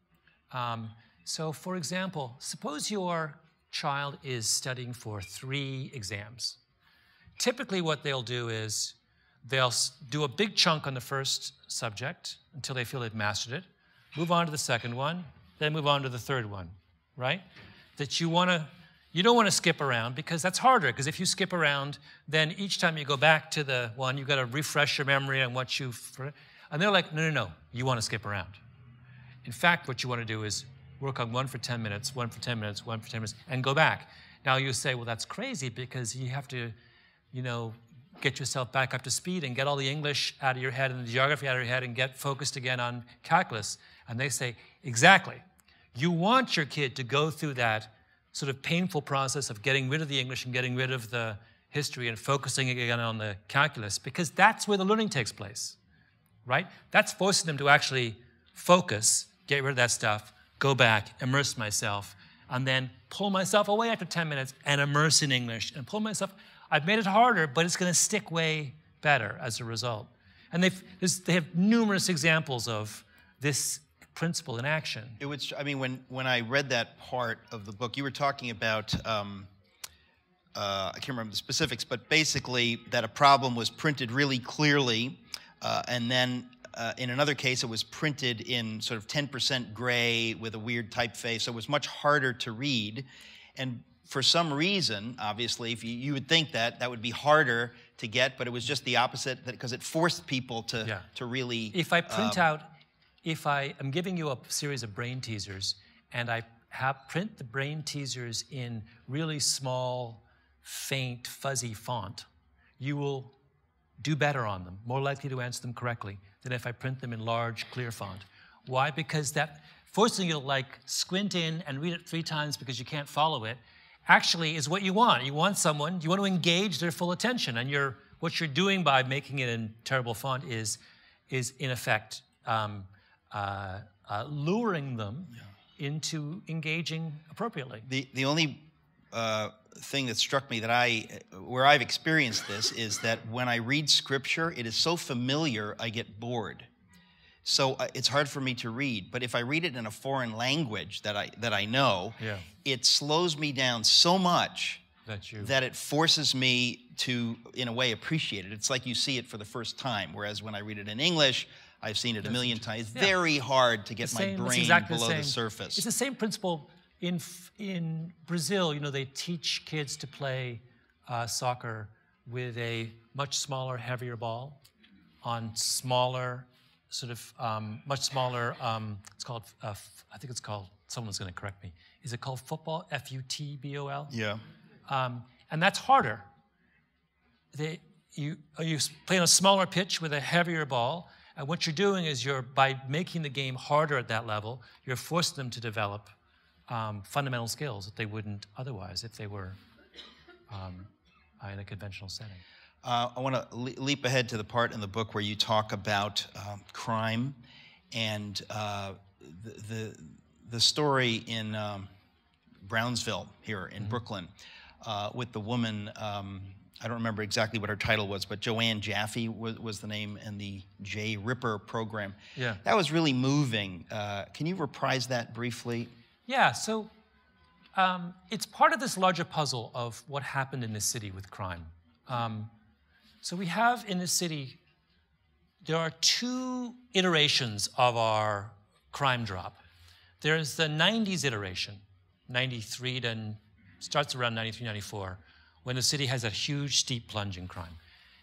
Um, so, for example, suppose your child is studying for three exams. Typically what they'll do is they'll do a big chunk on the first subject until they feel they've mastered it, move on to the second one, then move on to the third one, right? That you want to, you don't want to skip around, because that's harder, because if you skip around, then each time you go back to the one, you've got to refresh your memory on what you've... And they're like, no, no, no, you want to skip around. In fact, what you want to do is work on one for ten minutes, one for ten minutes, one for ten minutes, and go back. Now you say, well, that's crazy, because you have to, you know, get yourself back up to speed and get all the English out of your head and the geography out of your head and get focused again on calculus. And they say, exactly. You want your kid to go through that sort of painful process of getting rid of the English and getting rid of the history and focusing again on the calculus, because that's where the learning takes place. Right? That's forcing them to actually focus, get rid of that stuff, go back, immerse myself, and then pull myself away after ten minutes and immerse in English and pull myself. I've made it harder, but it's going to stick way better as a result. And they've, they have numerous examples of this principle in action. It was, I mean, when, when I read that part of the book, you were talking about, um, uh, I can't remember the specifics, but basically that a problem was printed really clearly. Uh, and then uh, in another case, it was printed in sort of ten percent gray with a weird typeface, so it was much harder to read. And for some reason, obviously, if you, you would think that that would be harder to get, but it was just the opposite, because it forced people to, yeah. to really... If I print um, out, if I am giving you a series of brain teasers, and I have, print the brain teasers in really small, faint, fuzzy font, you will do better on them, more likely to answer them correctly than if I print them in large, clear font. Why? Because that forcing you to like squint in and read it three times because you can't follow it actually is what you want. You want someone, you want to engage their full attention, and you're, what you're doing by making it in terrible font is, is in effect um, uh, uh, luring them yeah. into engaging appropriately. The, the only uh, thing that struck me that I, where I've experienced this, is that when I read scripture, it is so familiar, I get bored. So uh, it's hard for me to read. But if I read it in a foreign language that I, that I know, yeah. it slows me down so much that, you... that it forces me to, in a way, appreciate it. It's like you see it for the first time, whereas when I read it in English, I've seen it a million times. It's yeah. very hard to get same, my brain exactly below the, the surface. It's the same principle in, in Brazil. You know, they teach kids to play uh, soccer with a much smaller, heavier ball on smaller, sort of um, much smaller, um, it's called, uh, f I think it's called, someone's going to correct me. Is it called football? F U T B O L? Yeah. Um, and that's harder. They, you, you play on a smaller pitch with a heavier ball, and what you're doing is you're, by making the game harder at that level, you're forcing them to develop um, fundamental skills that they wouldn't otherwise if they were um, in a conventional setting. Uh, I want to le leap ahead to the part in the book where you talk about um, crime and uh, the, the, the story in um, Brownsville here in mm-hmm. Brooklyn uh, with the woman, um, I don't remember exactly what her title was, but Joanne Jaffe was, was the name, and the J. Ripper program. Yeah. That was really moving. Uh, can you reprise that briefly? Yeah, so um, it's part of this larger puzzle of what happened in this city with crime. Um, so we have in this city, there are two iterations of our crime drop. There's the nineties iteration, ninety-three to, starts around ninety-three, ninety-four, when the city has a huge steep plunge in crime.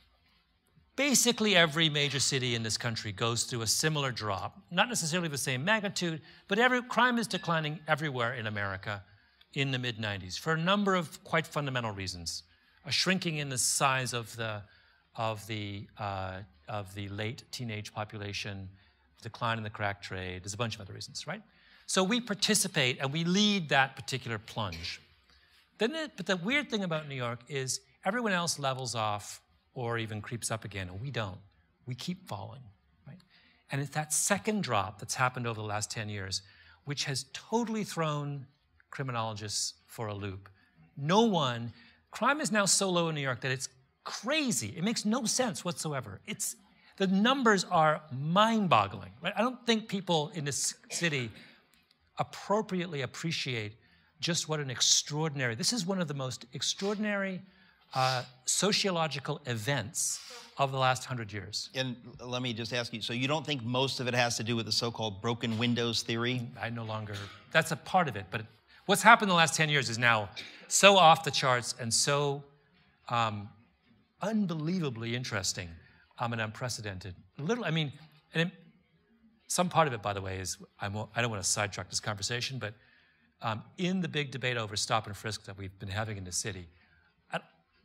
Basically every major city in this country goes through a similar drop, not necessarily the same magnitude, but every, crime is declining everywhere in America in the mid nineties for a number of quite fundamental reasons. A shrinking in the size of the, of the, uh, of the late teenage population, decline in the crack trade, there's a bunch of other reasons, right? So we participate and we lead that particular plunge. Then the, but the weird thing about New York is everyone else levels off or even creeps up again, and we don't. We keep falling, right? And it's that second drop that's happened over the last ten years, which has totally thrown criminologists for a loop. No one, crime is now so low in New York that it's crazy. It makes no sense whatsoever. It's, the numbers are mind-boggling, right? I don't think people in this city appropriately appreciate just what an extraordinary, this is one of the most extraordinary uh, sociological events of the last hundred years. And let me just ask you, so you don't think most of it has to do with the so-called broken windows theory? I no longer, that's a part of it, but what's happened in the last ten years is now so off the charts and so um, unbelievably interesting um, and unprecedented. Little, I mean, and it, some part of it, by the way, is, I'm, I don't want to sidetrack this conversation, but um, in the big debate over stop and frisk that we've been having in the city, at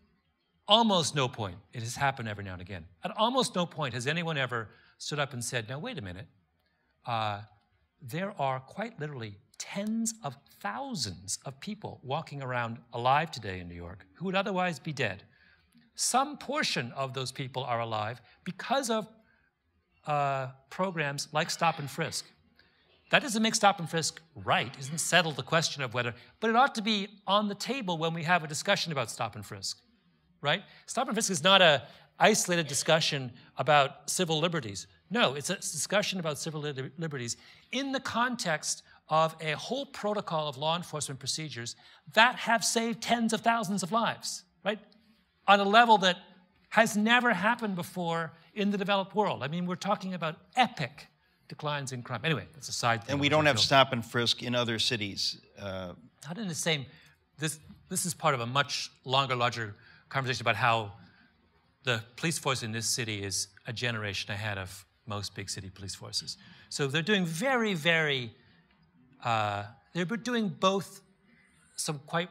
almost no point, it has happened every now and again, at almost no point has anyone ever stood up and said, now wait a minute, uh, there are quite literally tens of thousands of people walking around alive today in New York who would otherwise be dead. Some portion of those people are alive because of uh, programs like stop and frisk. That doesn't make stop and frisk right, it doesn't settle the question of whether, but it ought to be on the table when we have a discussion about stop and frisk, right? Stop and frisk is not an isolated discussion about civil liberties. No, it's a discussion about civil li liberties in the context of a whole protocol of law enforcement procedures that have saved tens of thousands of lives, right? On a level that has never happened before in the developed world. I mean, we're talking about epic declines in crime. Anyway, that's a side thing. And we don't have stop and frisk in other cities. Uh, Not in the same, this, this is part of a much longer, larger conversation about how the police force in this city is a generation ahead of most big city police forces. So they're doing very, very, uh, they're doing both some quite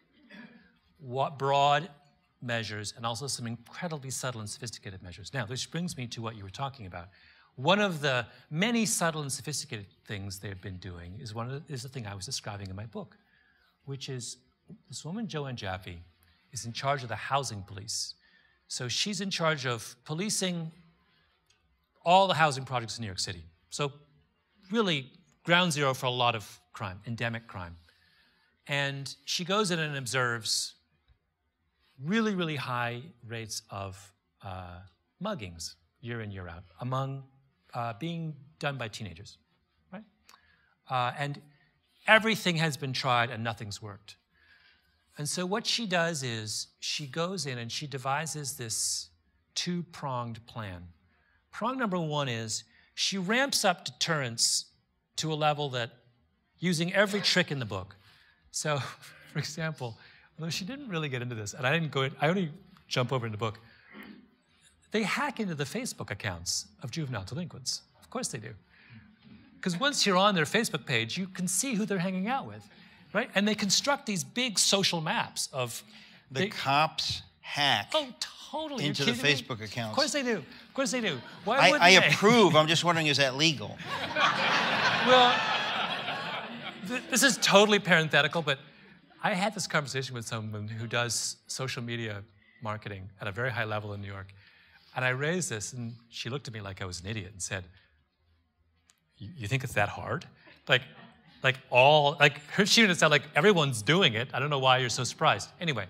broad measures and also some incredibly subtle and sophisticated measures. Now, this brings me to what you were talking about. One of the many subtle and sophisticated things they've been doing is, one of the, is the thing I was describing in my book, which is this woman, Joanne Jaffe, is in charge of the housing police. So she's in charge of policing all the housing projects in New York City. So really ground zero for a lot of crime, endemic crime. And she goes in and observes really, really high rates of uh, muggings year in, year out among uh, being done by teenagers, right? Uh, and everything has been tried and nothing's worked. And so what she does is she goes in and she devises this two-pronged plan. Prong number one is she ramps up deterrence to a level that, using every trick in the book. So, for example, although she didn't really get into this, and I didn't go in, I only jump over in the book. They hack into the Facebook accounts of juvenile delinquents. Of course they do. Because once you're on their Facebook page, you can see who they're hanging out with, right? And they construct these big social maps of... The they, cops hack oh, totally. into the Facebook me? accounts. Of course they do. Of course they do. Why I, wouldn't I they? approve. I'm just wondering, is that legal? Well, th this is totally parenthetical, but I had this conversation with someone who does social media marketing at a very high level in New York. And I raised this, and she looked at me like I was an idiot and said, you, you think it's that hard? Like, like all, like, her, she would have said, like, everyone's doing it. I don't know why you're so surprised. Anyway.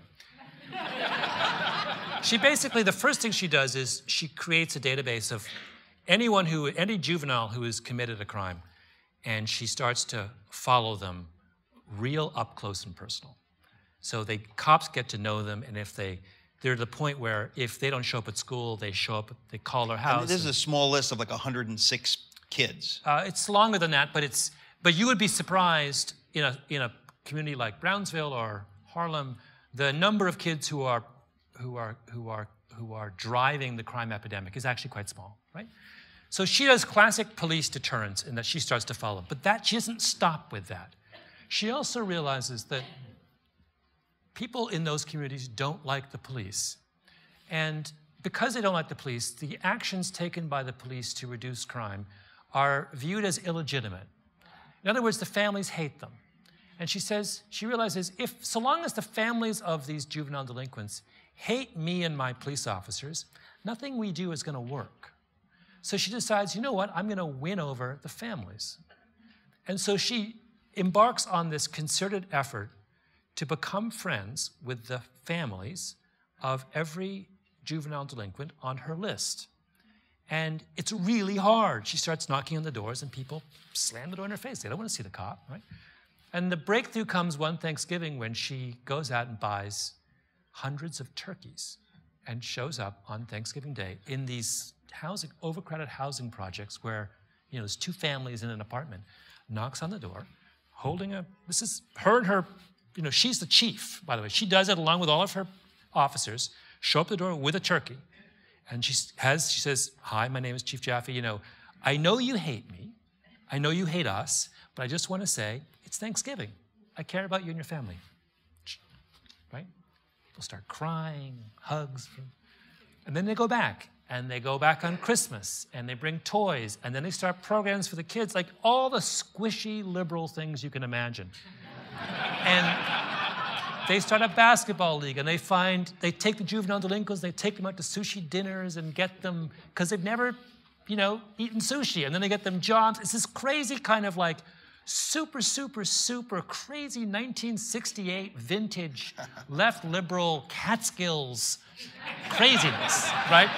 She basically, the first thing she does is she creates a database of anyone who, any juvenile who has committed a crime, and she starts to follow them real up close and personal. So they, cops get to know them, and if they, they're to the point where if they don't show up at school, they show up, they call their house. And this is a small list of like one hundred six kids. Uh, it's longer than that, but it's, but you would be surprised in a, in a community like Brownsville or Harlem, the number of kids who are, who are, who are, who are driving the crime epidemic is actually quite small, right? So she does classic police deterrence in that she starts to follow. But that, she doesn't stop with that. She also realizes that people in those communities don't like the police. And because they don't like the police, the actions taken by the police to reduce crime are viewed as illegitimate. In other words, the families hate them. And she says, she realizes, if so long as the families of these juvenile delinquents hate me and my police officers, nothing we do is going to work. So she decides, you know what, I'm going to win over the families. And so she embarks on this concerted effort to become friends with the families of every juvenile delinquent on her list. And it's really hard. She starts knocking on the doors, and people slam the door in her face. They don't want to see the cop, right? And the breakthrough comes one Thanksgiving when she goes out and buys hundreds of turkeys and shows up on Thanksgiving Day in these housing, overcrowded housing projects where, you know, there's two families in an apartment, knocks on the door, holding a, this is her and her, you know, she's the chief, by the way. She does it along with all of her officers, show up at the door with a turkey. And she has, she says, hi, my name is Chief Jaffe. You know, I know you hate me. I know you hate us, but I just want to say, it's Thanksgiving. I care about you and your family, right? People start crying, hugs. And then they go back, and they go back on Christmas, and they bring toys, and then they start programs for the kids, like all the squishy liberal things you can imagine. And they start a basketball league, and they find, they take the juvenile delinquents, they take them out to sushi dinners and get them, because they've never, you know, eaten sushi, and then they get them jobs. It's this crazy kind of like super, super, super crazy nineteen sixty-eight vintage left liberal Catskills craziness, right?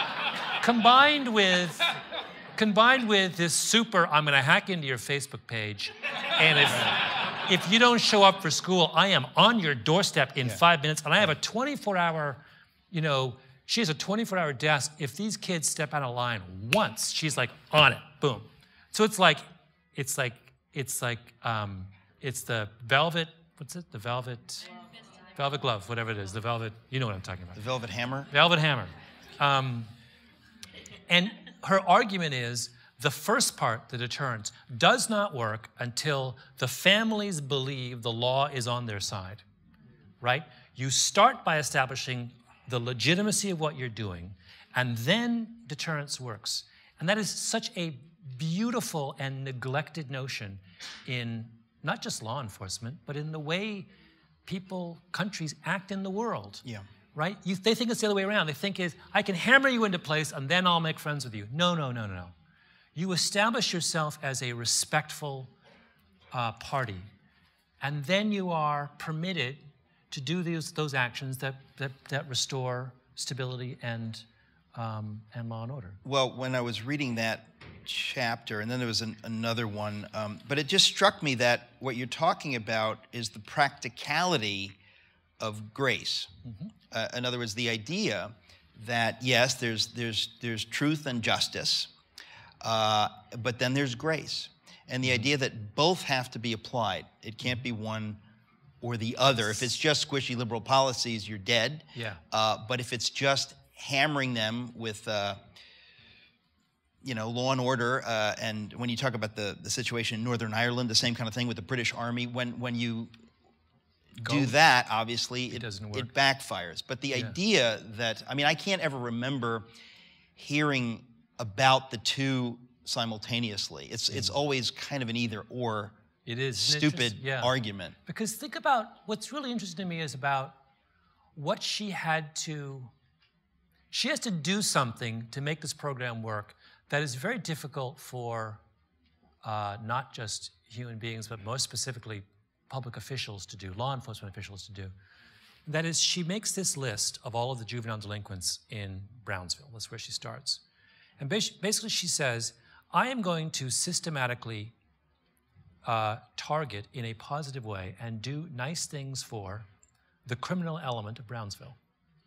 Combined with, combined with this super, I'm gonna hack into your Facebook page, and if, if you don't show up for school, I am on your doorstep in yeah. five minutes, and I have a twenty-four hour, you know, she has a twenty-four hour desk. If these kids step out of line once, she's like on it, boom. So it's like, it's like, it's like, um, it's the velvet, what's it? The velvet, velvet glove, whatever it is, the velvet, you know what I'm talking about. The velvet hammer? Velvet hammer. Um, and her argument is, the first part, the deterrence, does not work until the families believe the law is on their side, right? You start by establishing the legitimacy of what you're doing, and then deterrence works. And that is such a beautiful and neglected notion in not just law enforcement, but in the way people, countries act in the world. Yeah. Right? You, they think it's the other way around. They think is, I can hammer you into place and then I'll make friends with you. No, no, no, no, no. You establish yourself as a respectful uh, party, and then you are permitted to do these, those actions that, that, that restore stability and, um, and law and order. Well, when I was reading that chapter, and then there was an, another one, um, but it just struck me that what you're talking about is the practicality of grace. Mm-hmm. Uh, in other words, the idea that, yes, there's, there's, there's truth and justice, uh, but then there's grace. And the idea that both have to be applied. It can't be one or the other. If it's just squishy liberal policies, you're dead. Yeah. Uh, but if it's just hammering them with, uh, you know, law and order, uh, and when you talk about the, the situation in Northern Ireland, the same kind of thing with the British Army, when, when you Go. do that, obviously, it, it, doesn't work. it backfires. But the Yeah. idea that, I mean, I can't ever remember hearing about the two simultaneously. It's, it's always kind of an either or. It is Stupid yeah. argument. Because think about what's really interesting to me is about what she had to, she has to do something to make this program work that is very difficult for uh, not just human beings, but most specifically public officials to do, law enforcement officials to do. That is, she makes this list of all of the juvenile delinquents in Brownsville. That's where she starts. And basically she says, I am going to systematically Uh, target in a positive way and do nice things for the criminal element of Brownsville.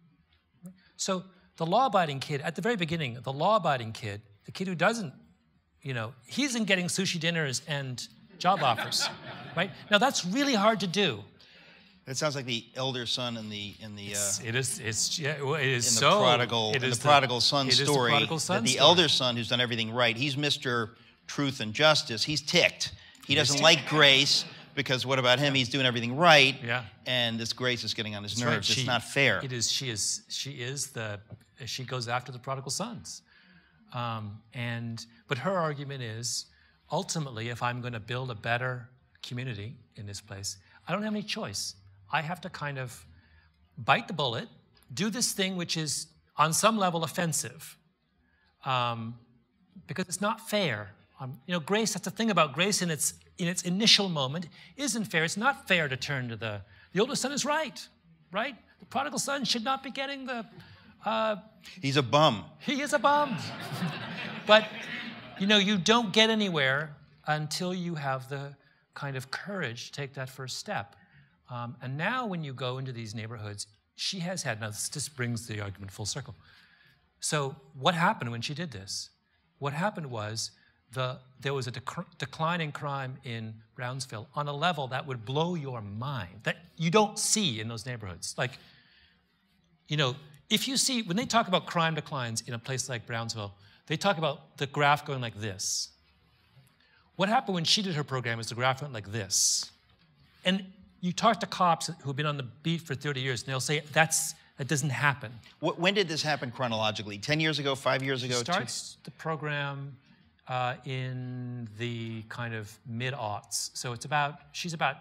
So the law-abiding kid, at the very beginning, the law-abiding kid, the kid who doesn't, you know, he isn't getting sushi dinners and job offers, right? Now that's really hard to do. It sounds like the elder son in the in the It's, uh, it is it's yeah, well, it is in the so prodigal it in is the prodigal son it is the story. prodigal son that the story. elder son who's done everything right, he's Mister Truth and Justice. He's ticked. He doesn't like Grace because what about him? He's doing everything right. Yeah. And this Grace is getting on his That's nerves. right. It's She- not fair. It is. She is. She is the. She goes after the prodigal sons, um, and but her argument is, ultimately, if I'm going to build a better community in this place, I don't have any choice. I have to kind of bite the bullet, do this thing which is on some level offensive, um, because it's not fair. Um, you know, grace. That's the thing about grace in its in its initial moment isn't fair. It's not fair to turn to the the older son is right, right. The prodigal son should not be getting the. Uh, He's a bum. he is a bum. But you know, you don't get anywhere until you have the kind of courage to take that first step. Um, and now, when you go into these neighborhoods, she has had. Now, this just brings the argument full circle. So, what happened when she did this? What happened was. The, there was a dec decline in crime in Brownsville on a level that would blow your mind, that you don't see in those neighborhoods. Like, you know, if you see, when they talk about crime declines in a place like Brownsville, they talk about the graph going like this. What happened when she did her program is the graph went like this. And you talk to cops who've been on the beat for thirty years, and they'll say, that's, that doesn't happen. What, when did this happen chronologically? Ten years ago, five years ago? She starts the program Uh, in the kind of mid-aughts. So it's about, she's about,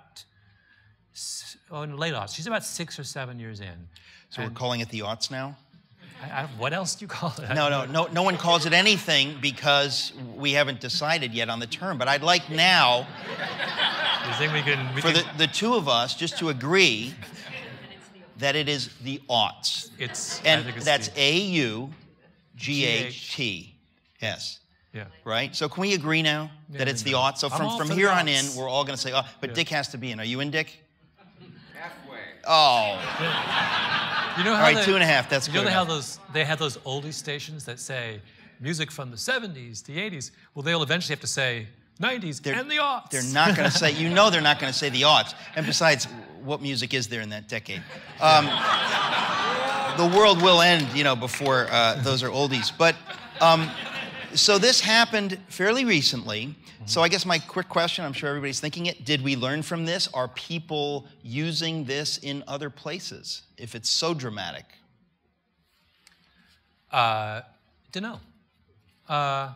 oh, in the late aughts. She's about six or seven years in. So and we're calling it the aughts now? I, I, what else do you call it? No, no, no, no one calls it anything because we haven't decided yet on the term. But I'd like now You think we can, we for can, the, the two of us just to agree that it is the aughts. It's, And I think it's that's the, A U G H T S. yeah. Right? So can we agree now Yeah, that it's the yeah. aughts? So I'm from, all from for here the on in, aughts. we're all going to say, oh, but Yeah. Dick has to be in. Are you in, Dick? Halfway. Oh. You know how All right, the- two and a half. That's You good know how enough. those, they have those oldie stations that say music from the seventies, the eighties. Well, they'll eventually have to say nineties They're- and the aughts. They're not going to say, you know they're not going to say the aughts. And besides, what music is there in that decade? Um, the world will end, you know, before uh, those are oldies. But, um, so this happened fairly recently. So I guess my quick question, I'm sure everybody's thinking it, did we learn from this? Are people using this in other places if it's so dramatic? Uh, don't know. Uh,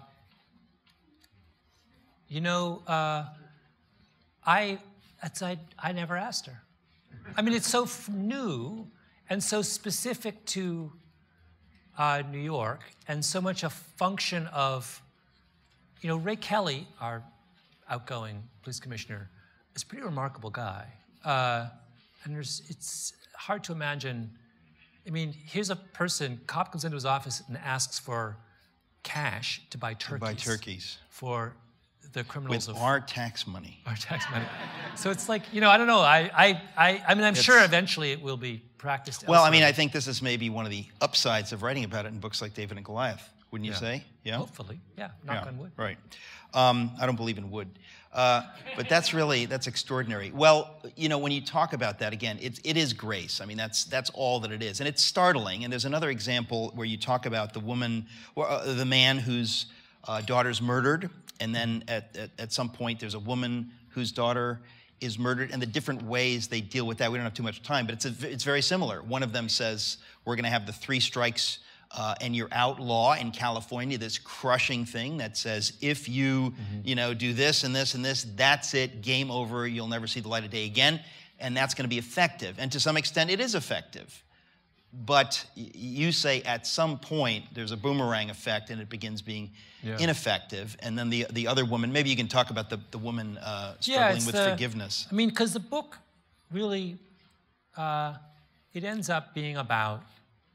you know, uh, I, that's, I, I never asked her. I mean, it's so f new and so specific to uh, New York and so much a function of, you know, Ray Kelly, our outgoing police commissioner, is a pretty remarkable guy. Uh, and there's, it's hard to imagine. I mean, here's a person, cop comes into his office and asks for cash to buy turkeys. Buy turkeys. For the criminals With of our tax money. our tax money. So it's like, you know, I don't know. I, I, I, I mean, I'm It's- sure eventually it will be practiced Well, I elsewhere. mean, I think this is maybe one of the upsides of writing about it in books like David and Goliath, wouldn't you Yeah. say? Yeah. Hopefully, yeah, knock Yeah, on wood. Right. Um, I don't believe in wood. Uh, but that's really, that's extraordinary. Well, you know, when you talk about that, again, it, it is grace. I mean, that's, that's all that it is. And it's startling. And there's another example where you talk about the woman, or uh, the man whose uh, daughter's murdered. And then at, at, at some point, there's a woman whose daughter is murdered, and the different ways they deal with that. We don't have too much time, but it's, a, it's very similar. One of them says, we're going to have the three strikes uh, and you're out law in California, this crushing thing that says, if you, mm-hmm. you know, do this and this and this, that's it, game over, you'll never see the light of day again, and that's going to be effective. And to some extent, it is effective. But you say at some point, there's a boomerang effect, and it begins being yeah. ineffective. And then the, the other woman, maybe you can talk about the, the woman uh, struggling yeah, with the, forgiveness. I mean, because the book really, uh, it ends up being about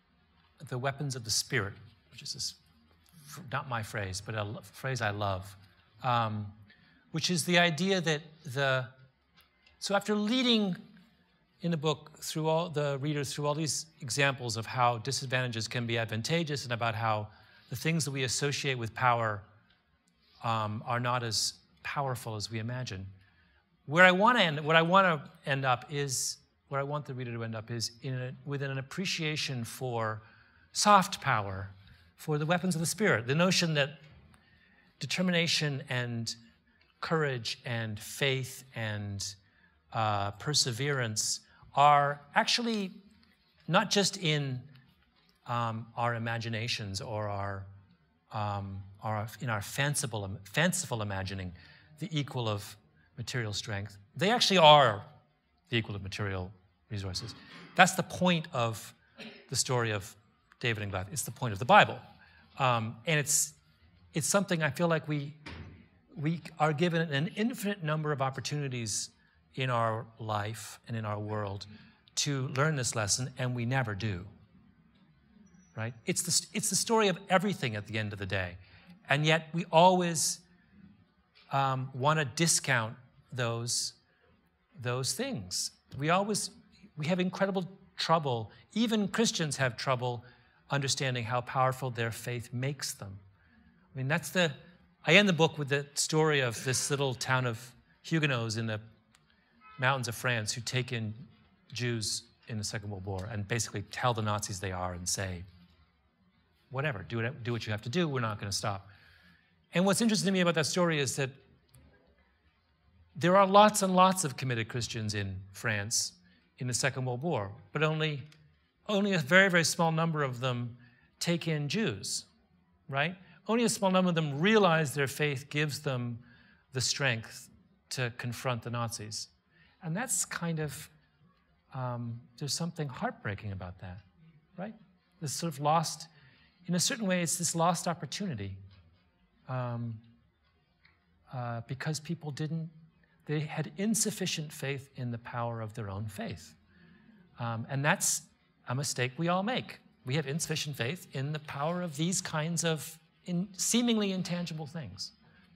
the weapons of the spirit, which is this, not my phrase, but a phrase I love, um, which is the idea that the, so after leading in the book through all the readers through all these examples of how disadvantages can be advantageous and about how the things that we associate with power um, are not as powerful as we imagine. Where I want to end, what I want to end up is, where I want the reader to end up is in a, within an appreciation for soft power, for the weapons of the spirit. The notion that determination and courage and faith and uh, perseverance are actually not just in um, our imaginations or our, um, our in our fanciful, fanciful imagining, the equal of material strength. They actually are the equal of material resources. That's the point of the story of David and Goliath. It's the point of the Bible. Um, and it's, it's something I feel like we, we are given an infinite number of opportunities in our life and in our world to learn this lesson, and we never do, right? It's the, it's the story of everything at the end of the day. And yet we always um, want to discount those, those things. We always, we have incredible trouble, even Christians have trouble understanding how powerful their faith makes them. I mean, that's the, I end the book with the story of this little town of Huguenots in the mountains of France who take in Jews in the Second World War and basically tell the Nazis they are and say, whatever, do, it, do what you have to do, we're not going to stop. And what's interesting to me about that story is that there are lots and lots of committed Christians in France in the Second World War, but only, only a very, very small number of them take in Jews, right? Only a small number of them realize their faith gives them the strength to confront the Nazis. And that's kind of, um, there's something heartbreaking about that, right? This sort of lost, in a certain way, it's this lost opportunity um, uh, because people didn't, they had insufficient faith in the power of their own faith. Um, and that's a mistake we all make. We have insufficient faith in the power of these kinds of in seemingly intangible things.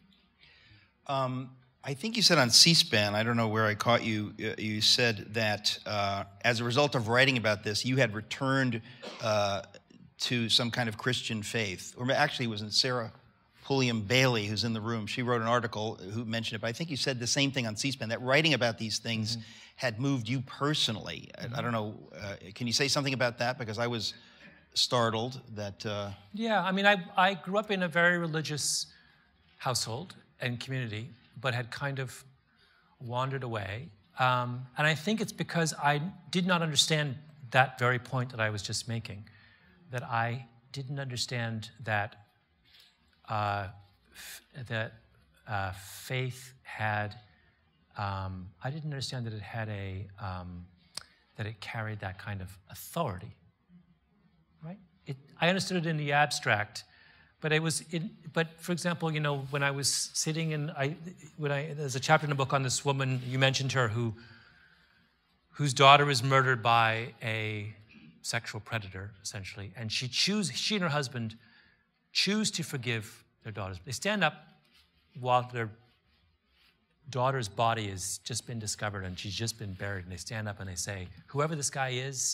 Um, I think you said on C-SPAN, I don't know where I caught you, you said that uh, as a result of writing about this, you had returned uh, to some kind of Christian faith. Or actually, it was in Sarah Pulliam Bailey, who's in the room. She wrote an article who mentioned it, but I think you said the same thing on C-SPAN, that writing about these things mm-hmm. had moved you personally. Mm-hmm. I, I don't know, uh, can you say something about that? Because I was startled that... Uh... Yeah, I mean, I, I grew up in a very religious household and community, but had kind of wandered away. Um, and I think it's because I did not understand that very point that I was just making, that I didn't understand that uh, f that uh, faith had, um, I didn't understand that it had a, um, that it carried that kind of authority, right? It, I understood it in the abstract, but it was, it, but for example, you know, when I was sitting in, I, when I, there's a chapter in the book on this woman, you mentioned her, who, whose daughter was murdered by a sexual predator, essentially, and she choose, she and her husband choose to forgive their daughters. They stand up while their daughter's body has just been discovered and she's just been buried, and they stand up and they say, whoever this guy is,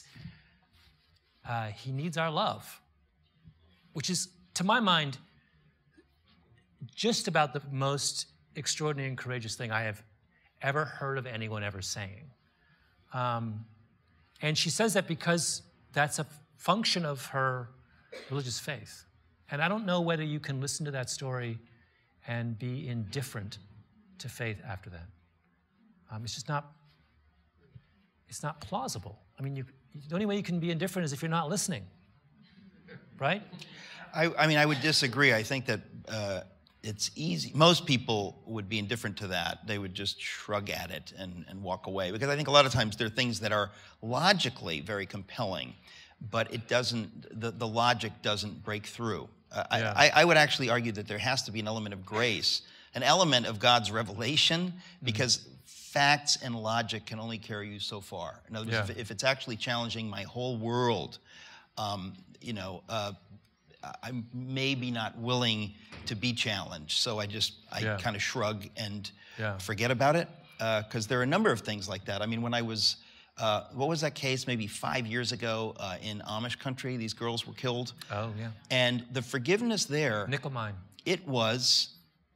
uh, he needs our love, which is, to my mind, just about the most extraordinary and courageous thing I have ever heard of anyone ever saying. Um, and she says that because that's a function of her religious faith. And I don't know whether you can listen to that story and be indifferent to faith after that. Um, it's just not, it's not plausible. I mean, you, the only way you can be indifferent is if you're not listening, right? I, I mean, I would disagree. I think that uh, it's easy. Most people would be indifferent to that. They would just shrug at it and, and walk away. Because I think a lot of times there are things that are logically very compelling, but it doesn't, the, the logic doesn't break through. Uh, Yeah. I, I would actually argue that there has to be an element of grace, an element of God's revelation, because mm-hmm. facts and logic can only carry you so far. In other words, Yeah. if, if it's actually challenging my whole world, um, you know, uh, I'm maybe not willing to be challenged. So I just, I Yeah. kind of shrug and Yeah. forget about it. Because uh, there are a number of things like that. I mean, when I was, uh, what was that case, maybe five years ago uh, in Amish country, these girls were killed. Oh, yeah. And the forgiveness there, Nickel mine. it was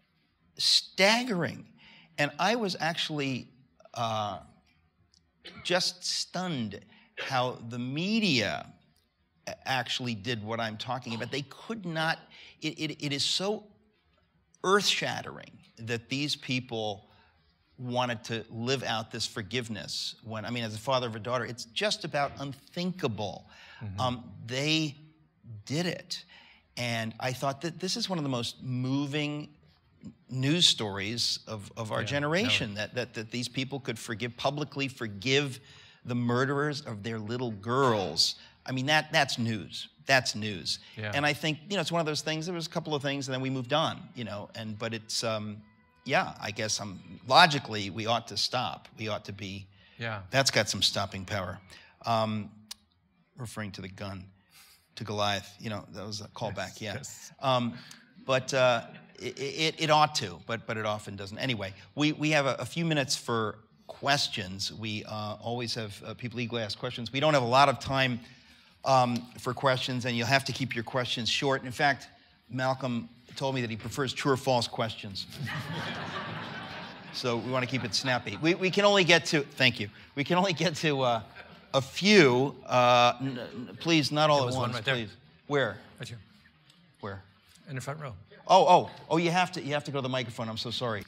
staggering. And I was actually uh, just stunned how the media actually did what I'm talking about. They could not, it, it, it is so earth-shattering that these people wanted to live out this forgiveness when, I mean, as a father of a daughter, it's just about unthinkable. Mm-hmm. um, they did it. And I thought that this is one of the most moving news stories of, of our Yeah, generation, no. that, that, that these people could forgive, publicly forgive the murderers of their little girls. I mean, that that's news. That's news. Yeah. And I think, you know, it's one of those things, there was a couple of things and then we moved on, you know, and, but it's, um, yeah, I guess I'm, logically, we ought to stop. We ought to be, Yeah. that's got some stopping power. Um, referring to the gun, to Goliath, you know, that was a callback, Yes, yeah. yes. Um, but uh, it, it, it ought to, but, but it often doesn't. Anyway, we, we have a, a few minutes for questions. We uh, always have uh, people eagerly ask questions. We don't have a lot of time um, for questions, and you'll have to keep your questions short. In fact, Malcolm told me that he prefers true or false questions. So we want to keep it snappy. We, we can only get to, thank you, we can only get to uh, a few. Uh, n n please, not all There at was once, one right there. please. Where? Right here. Where? In the front row. Oh, oh, oh, you have to, you have to go to the microphone. I'm so sorry.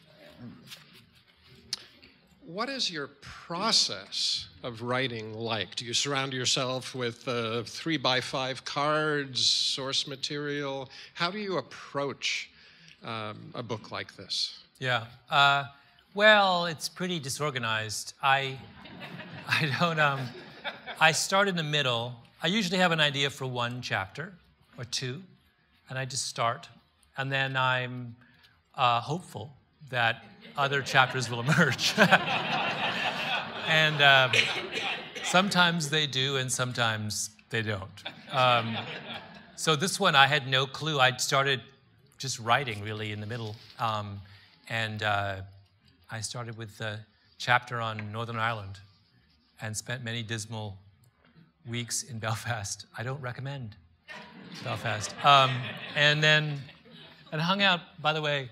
What is your process of writing like? Do you surround yourself with uh, three by five cards, source material? How do you approach um, a book like this? Yeah. Uh, well, it's pretty disorganized. I, I don't. Um, I start in the middle. I usually have an idea for one chapter or two, and I just start, and then I'm uh, hopeful that other chapters will emerge. And um, sometimes they do, and sometimes they don't. Um, so this one, I had no clue. I started just writing, really, in the middle. Um, and uh, I started with a chapter on Northern Ireland and spent many dismal weeks in Belfast. I don't recommend Belfast. Um, and then, and hung out, by the way,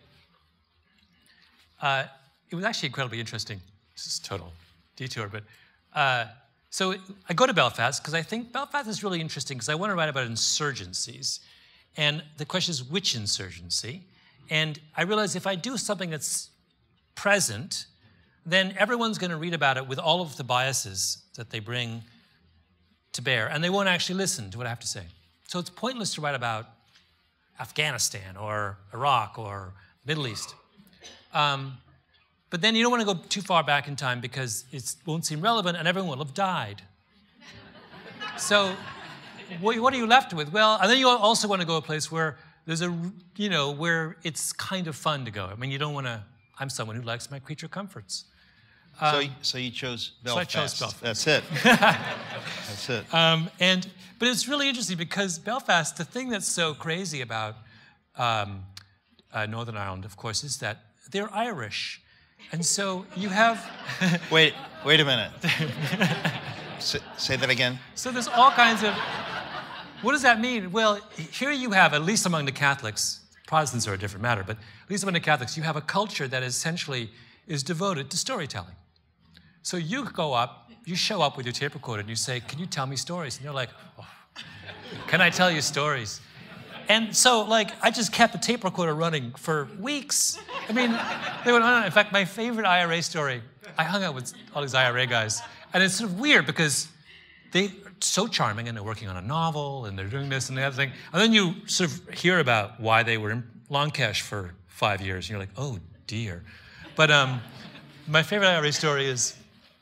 Uh, it was actually incredibly interesting. This is a total detour, but uh, so it, I go to Belfast because I think Belfast is really interesting because I want to write about insurgencies, and the question is which insurgency. And I realize if I do something that's present, then everyone's going to read about it with all of the biases that they bring to bear, and they won't actually listen to what I have to say. So it's pointless to write about Afghanistan or Iraq or Middle East. Um, but then you don't want to go too far back in time because it won't seem relevant and everyone will have died. So what, what are you left with? Well, and then you also want to go a place where there's a, you know, where it's kind of fun to go. I mean, you don't want to, I'm someone who likes my creature comforts. Um, so, so you chose Belfast. So I chose Belfast. That's it. That's it. Um, and, but it's really interesting because Belfast, the thing that's so crazy about um, uh, Northern Ireland, of course, is that they're Irish. And so you have... wait, wait a minute. say, say that again. So there's all kinds of... What does that mean? Well, here you have, at least among the Catholics, Protestants are a different matter, but at least among the Catholics, you have a culture that essentially is devoted to storytelling. So you go up, you show up with your tape recorder and you say, can you tell me stories? And they're like, oh, can I tell you stories? And so, like, I just kept the tape recorder running for weeks. I mean, they went on and on. In fact, my favorite I R A story, I hung out with all these I R A guys, and it's sort of weird because they're so charming, and they're working on a novel, and they're doing this and the other thing. And then you sort of hear about why they were in Longcash for five years, and you're like, oh, dear. But um, my favorite I R A story is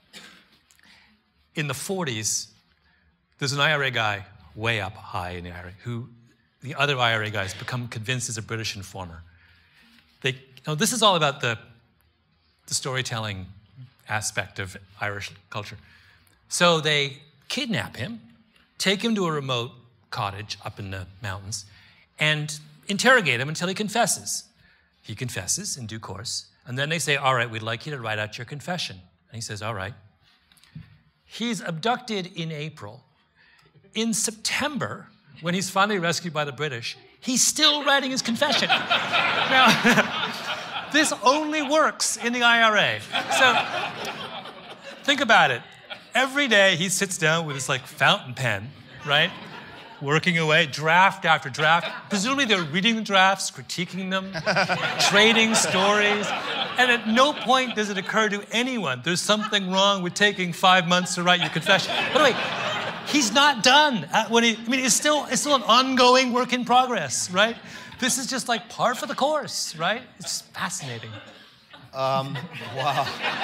in the forties, there's an I R A guy way up high in the I R A who the other I R A guys become convinced is a British informer. They, you know, this is all about the, the storytelling aspect of Irish culture. So they kidnap him, take him to a remote cottage up in the mountains, and interrogate him until he confesses. He confesses in due course, and then they say, all right, we'd like you to write out your confession. And he says, all right. He's abducted in April. In September, when he's finally rescued by the British, he's still writing his confession. Now, this only works in the I R A. So think about it. Every day he sits down with his like fountain pen, right? Working away, draft after draft. Presumably they're reading the drafts, critiquing them, trading stories. And at no point does it occur to anyone there's something wrong with taking five months to write your confession. By the way, he's not done. When he, I mean, it's still, it's still an ongoing work in progress, right? This is just like par for the course, right? It's fascinating. Um, wow.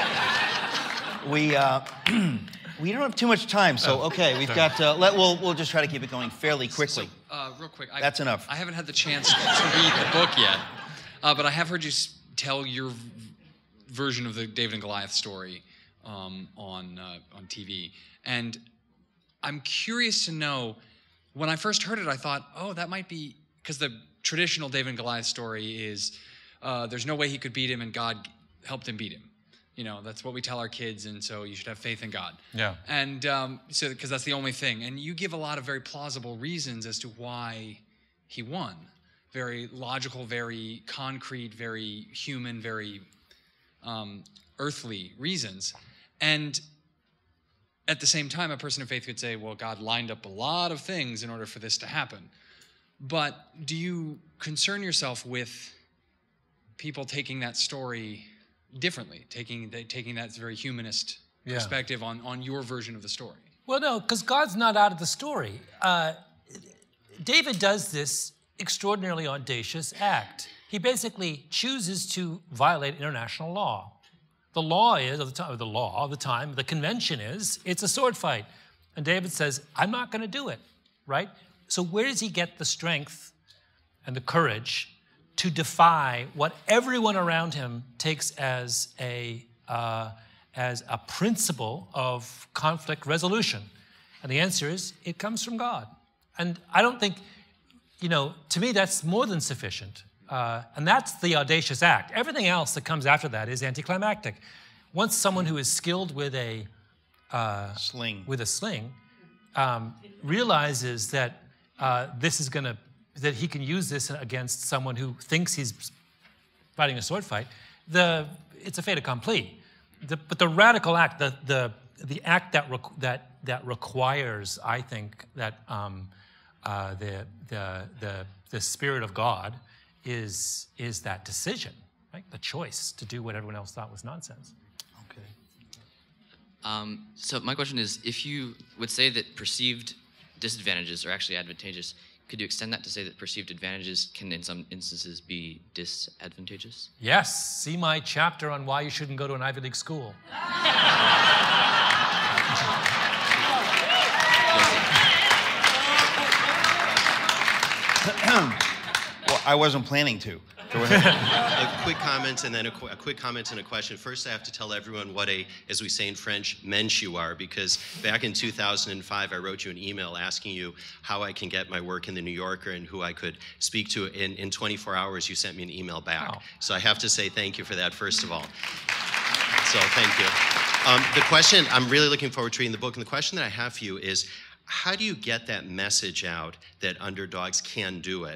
We, uh, we don't have too much time, so okay, we've got, uh, let, we'll, we'll just try to keep it going fairly quickly. So, uh, real quick. I, That's enough. I haven't had the chance to read the book yet, uh, but I have heard you tell your v version of the David and Goliath story um, on, uh, on T V. And I'm curious to know, when I first heard it, I thought, oh, that might be, because the traditional David and Goliath story is uh, there's no way he could beat him and God helped him beat him. You know, that's what we tell our kids, and so you should have faith in God. Yeah. And um, so, because that's the only thing. And you give a lot of very plausible reasons as to why he won. Very logical, very concrete, very human, very um, earthly reasons. And at the same time, a person of faith could say, well, God lined up a lot of things in order for this to happen. But do you concern yourself with people taking that story differently, taking, taking that very humanist yeah. perspective on, on your version of the story? Well, no, because God's not out of the story. Uh, David does this extraordinarily audacious act. He basically chooses to violate international law. The law is, of the time, the law of the time, the convention is, it's a sword fight. And David says, I'm not going to do it, right? So where does he get the strength and the courage to defy what everyone around him takes as a, uh, as a principle of conflict resolution? And the answer is, it comes from God. And I don't think, you know, to me, that's more than sufficient. Uh, and that's the audacious act. Everything else that comes after that is anticlimactic. Once someone who is skilled with a uh, sling, with a sling um, realizes that uh, this is going to, that he can use this against someone who thinks he's fighting a sword fight, the it's a fait accompli. The, but the radical act, the the the act that requ that that requires, I think, that um, uh, the the the the Spirit of God is is that decision, right? The choice to do what everyone else thought was nonsense. Okay. Um, so my question is, if you would say that perceived disadvantages are actually advantageous, could you extend that to say that perceived advantages can, in some instances, be disadvantageous? Yes. See my chapter on why you shouldn't go to an Ivy League school. Well, I wasn't planning to. Go ahead. A quick comment and then a, qu a quick comment and a question. First, I have to tell everyone what a, as we say in French, mensch you are, because back in two thousand five, I wrote you an email asking you how I can get my work in the New Yorker and who I could speak to. In, in twenty-four hours, you sent me an email back. Oh. So I have to say thank you for that, first of all. So thank you. Um, the question, I'm really looking forward to reading the book, and the question that I have for you is, how do you get that message out that underdogs can do it?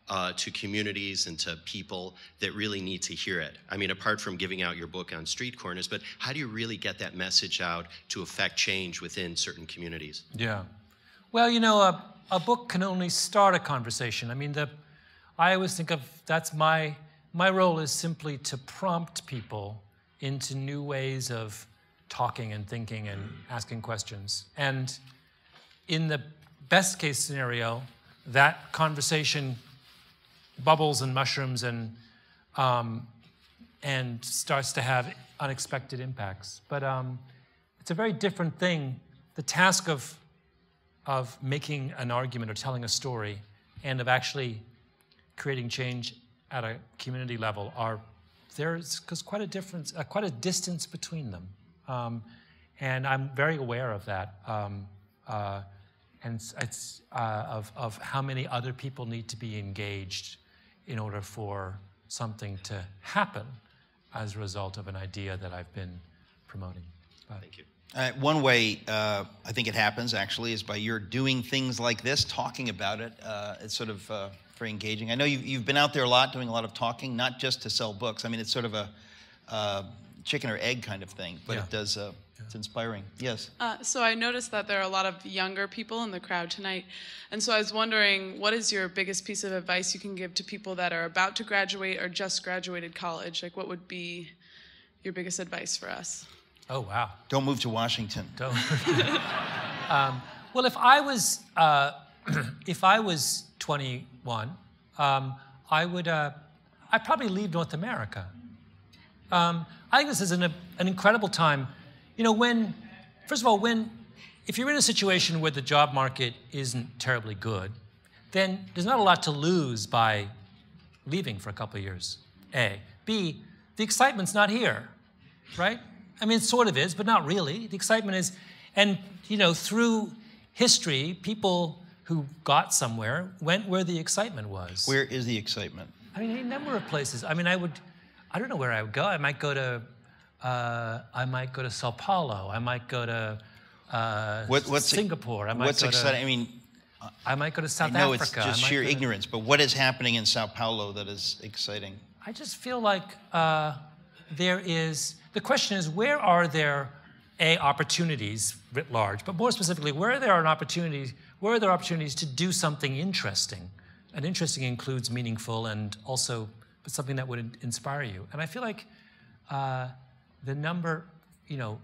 uh, to communities and to people that really need to hear it? I mean, apart from giving out your book on street corners, but how do you really get that message out to affect change within certain communities? Yeah. Well, you know, a, a book can only start a conversation. I mean, the, I always think of, that's my, my role is simply to prompt people into new ways of talking and thinking and asking questions. And in the best case scenario, that conversation bubbles and mushrooms and um, and starts to have unexpected impacts. But um, it's a very different thing. The task of of making an argument or telling a story and of actually creating change at a community level are there's because quite a difference, uh, quite a distance between them, um, and I'm very aware of that. Um, uh, and it's, it's uh, of of how many other people need to be engaged in order for something to happen as a result of an idea that I've been promoting. But, Thank you. Uh, one way uh, I think it happens, actually, is by your doing things like this, talking about it. Uh, it's sort of uh, very engaging. I know you've, you've been out there a lot doing a lot of talking, not just to sell books. I mean, it's sort of a uh, chicken or egg kind of thing, but Yeah. it does, uh, Yeah. it's inspiring. Yes? Uh, so I noticed that there are a lot of younger people in the crowd tonight. And so I was wondering, what is your biggest piece of advice you can give to people that are about to graduate or just graduated college? Like, what would be your biggest advice for us? oh, wow. Don't move to Washington. Don't. um, well, if I was uh, if I was twenty-one, um, I would uh, I'd probably leave North America. Um, I think this is an, an incredible time. You know, when first of all, when if you're in a situation where the job market isn't terribly good, then there's not a lot to lose by leaving for a couple of years. A, B, the excitement's not here, right? I mean, it sort of is, but not really. The excitement is, and, you know, through history, people who got somewhere went where the excitement was. Where is the excitement? I mean, a number of places. I mean, I would, I don't know where I would go. I might go to, uh, I might go to Sao Paulo. I might go to uh, What, what's Singapore. I might what's go exciting? To, I mean, I might go to South I know Africa. it's just I might sheer go to- ignorance, but what is happening in Sao Paulo that is exciting? I just feel like uh, there is, the question is, where are there, A, opportunities writ large, but more specifically, where there are opportunities, where are there opportunities to do something interesting? And interesting includes meaningful and also but something that would inspire you. And I feel like uh, the number, you know,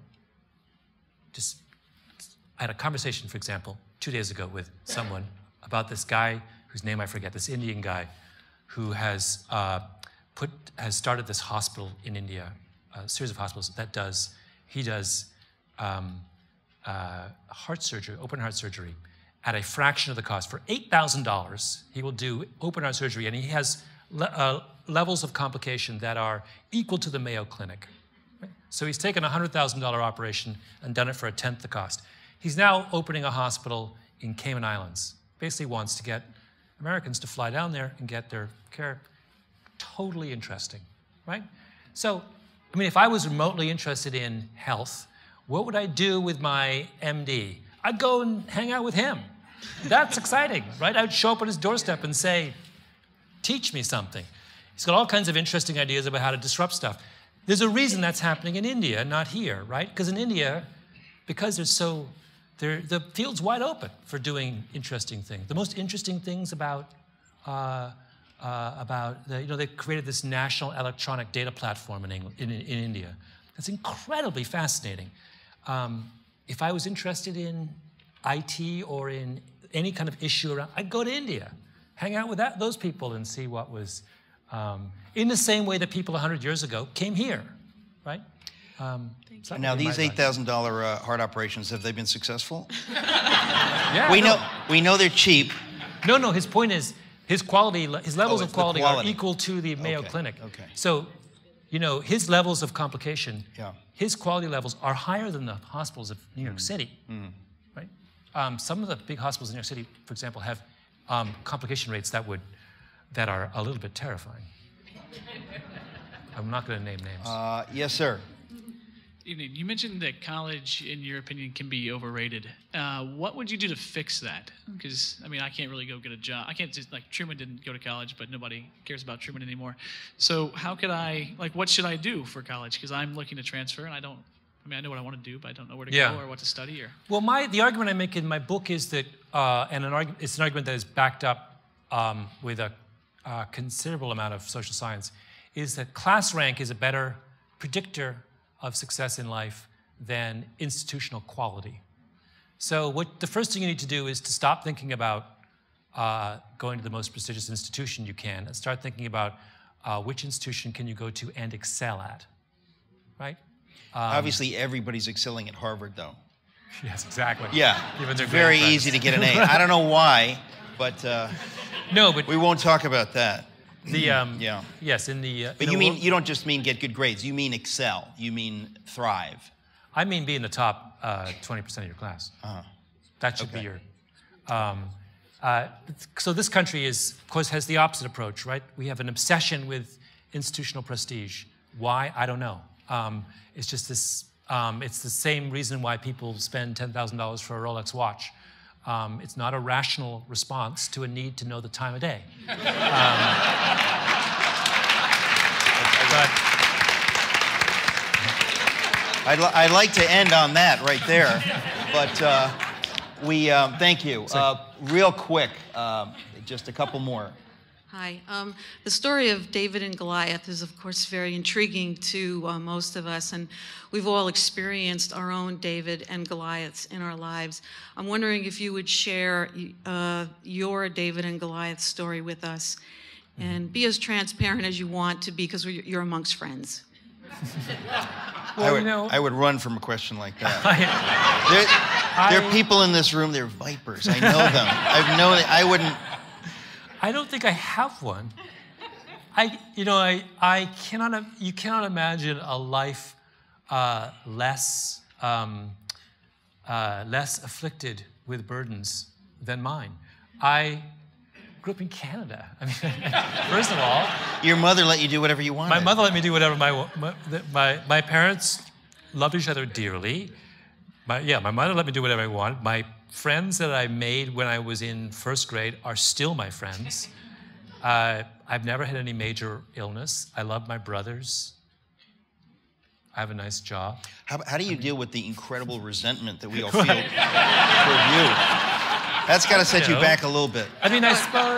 just, I had a conversation, for example, two days ago with someone about this guy whose name I forget, this Indian guy who has uh, put, has started this hospital in India, a series of hospitals that does, he does um, uh, heart surgery, open heart surgery, at a fraction of the cost. For eight thousand dollars, he will do open heart surgery, and he has le uh, levels of complication that are equal to the Mayo Clinic. Right? So he's taken a one hundred thousand dollar operation and done it for a tenth the cost. He's now opening a hospital in Cayman Islands. Basically wants to get Americans to fly down there and get their care. Totally interesting, right? So, I mean, if I was remotely interested in health, what would I do with my M D? I'd go and hang out with him. That's exciting, right? I'd show up at his doorstep and say, teach me something. He's got all kinds of interesting ideas about how to disrupt stuff. There's a reason that's happening in India, not here, right? Because in India, because there's so, they're, the field's wide open for doing interesting things. The most interesting things about, uh, uh, about the, you know, they created this national electronic data platform in, England, in, in India. That's incredibly fascinating. Um, if I was interested in I T or in any kind of issue around, I'd go to India, hang out with that, those people and see what was, um, in the same way that people one hundred years ago came here, right? Um, so Now, these eight advice. thousand dollar uh, heart operations, have they been successful? Yeah, we, no. know, we know they're cheap. No, no, his point is, his quality, his levels Oh, of it's the quality, quality. are equal to the Mayo Okay, Clinic. okay. So, you know, his levels of complication, Yeah. his quality levels are higher than the hospitals of New York Mm. City, right? Um, some of the big hospitals in New York City, for example, have um, complication rates that would, that are a little bit terrifying. I'm not going to name names. Uh, yes, sir. evening. You mentioned that college, in your opinion, can be overrated. Uh, what would you do to fix that? Because, I mean, I can't really go get a job. I can't just, like, Truman didn't go to college, but nobody cares about Truman anymore. So how could I, like, what should I do for college? Because I'm looking to transfer, and I don't, I mean, I know what I want to do, but I don't know where to Yeah. go or what to study. Or Well, my the argument I make in my book is that, uh, and an argument, it's an argument that is backed up um, with a uh, considerable amount of social science, is that class rank is a better predictor of success in life than institutional quality. So what the first thing you need to do is to stop thinking about uh, going to the most prestigious institution you can and start thinking about uh, which institution can you go to and excel at, right? Um, Obviously, everybody's excelling at Harvard, though. Yes, exactly. Yeah, Given it's their very grade easy to credits. get an A. I don't know why, but uh, No, but we won't talk about that. the um, Yeah. yes, in the uh, But in you a mean world- you don't just mean get good grades. You mean excel. You mean thrive. I mean be in the top uh, twenty percent of your class. Uh-huh. That should Okay. be your. Um, uh, so this country is, of course, has the opposite approach, right? We have an obsession with institutional prestige. Why? I don't know. Um, it's just this. Um, it's the same reason why people spend ten thousand dollars for a Rolex watch. Um, it's not a rational response to a need to know the time of day. Um, but I'd, li- I'd like to end on that right there, but uh, we um, thank you. Uh, real quick, uh, just a couple more. Hi. Um, the story of David and Goliath is, of course, very intriguing to uh, most of us, and we've all experienced our own David and Goliaths in our lives. I'm wondering if you would share uh, your David and Goliath story with us, and be as transparent as you want to be, because you're amongst friends. well, I would, you know, I would run from a question like that. I, there, there are I- people in this room, they're vipers. I know them. I've known it. I wouldn't. I don't think I have one. I, you know, I, I cannot, you cannot imagine a life uh, less, um, uh, less afflicted with burdens than mine. I grew up in Canada. I mean, first of all, Your mother let you do whatever you wanted. my mother let me do whatever my my my, my parents loved each other dearly. My, yeah, my mother let me do whatever I wanted. My friends that I made when I was in first grade are still my friends. Uh, I've never had any major illness. I love my brothers. I have a nice job. How, how do you deal with the incredible resentment that we all feel toward you? That's got to set you know. back a little bit. I mean, I suppose.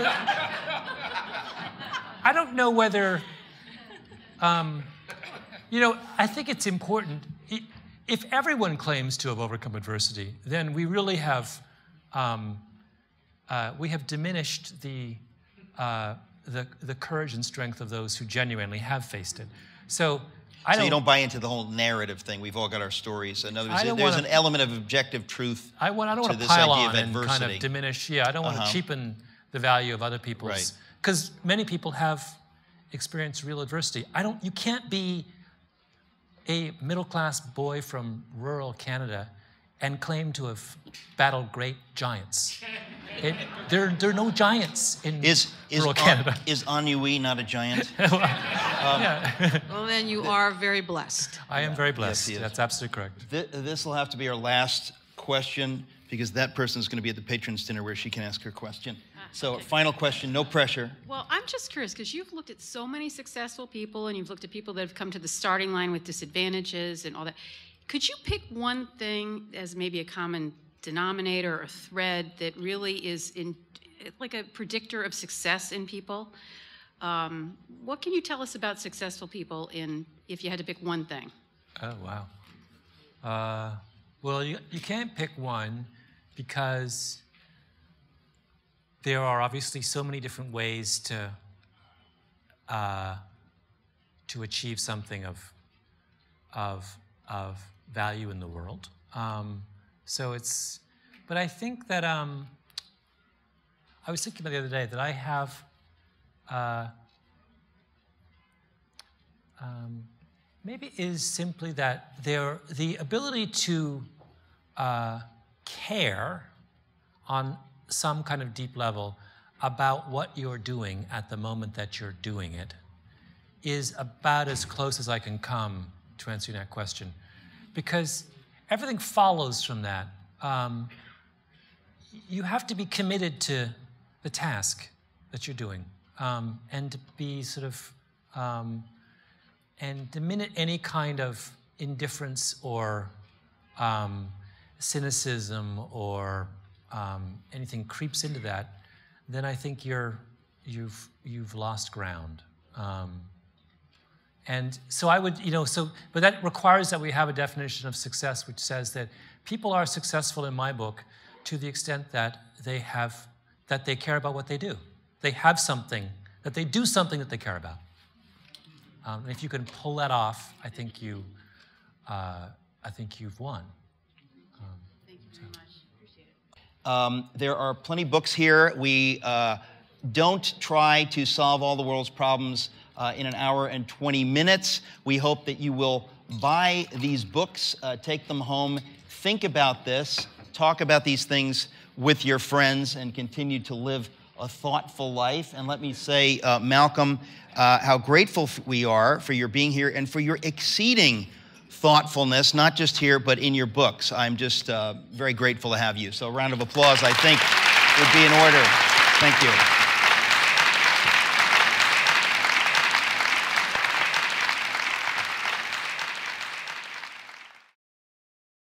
I don't know whether. Um, you know, I think it's important. It, If everyone claims to have overcome adversity, then we really have um, uh, we have diminished the, uh, the the courage and strength of those who genuinely have faced it. So I So don't. you don't buy into the whole narrative thing. We've all got our stories. In other words, I don't there's wanna- an element of objective truth I, want, I don't to want to this pile idea on of and kind adversity. of diminish. Yeah, I don't want Uh-huh. to cheapen the value of other people's. Right. Because many people have experienced real adversity. I don't. You can't be a middle-class boy from rural Canada and claim to have battled great giants. It, there, there are no giants in Is is, rural en- Canada. is ennui not a giant? Yeah. Well, then you are very blessed. I am very blessed. he is. That's absolutely correct. Th- This will have to be our last question because that person is going to be at the patrons' dinner where she can ask her question. So, final question, no pressure. Well, I'm just curious because you've looked at so many successful people and you've looked at people that have come to the starting line with disadvantages and all that. Could you pick one thing as maybe a common denominator or thread that really is in like a predictor of success in people? Um, what can you tell us about successful people in if you had to pick one thing? Oh, wow. Uh, well, you, you can't pick one because there are obviously so many different ways to uh, to achieve something of of of value in the world. Um, so it's, but I think that um, I was thinking about the other day that I have. Uh, um, maybe is simply that there the ability to uh, care on some kind of deep level about what you're doing at the moment that you're doing it is about as close as I can come to answering that question. because everything follows from that. Um, you have to be committed to the task that you're doing, um, and to be sort of, um, and the minute any kind of indifference or um, cynicism or um, anything creeps into that, then I think you're, you've, you've lost ground. Um, and so I would, you know, so, but that requires that we have a definition of success which says that people are successful in my book to the extent that they have, that they care about what they do. They have something, that they do something that they care about. Um, and if you can pull that off, I think you, uh, I think you've won. Um, Thank you very much. Appreciate it. Um, there are plenty of books here. We uh, don't try to solve all the world's problems uh, in an hour and twenty minutes. We hope that you will buy these books, uh, take them home, think about this, talk about these things with your friends, and continue to live a thoughtful life. And let me say, uh, Malcolm, uh, how grateful we are for your being here and for your exceeding thoughtfulness, not just here, but in your books. I'm just uh, very grateful to have you. So a round of applause, I think, would be in order. Thank you.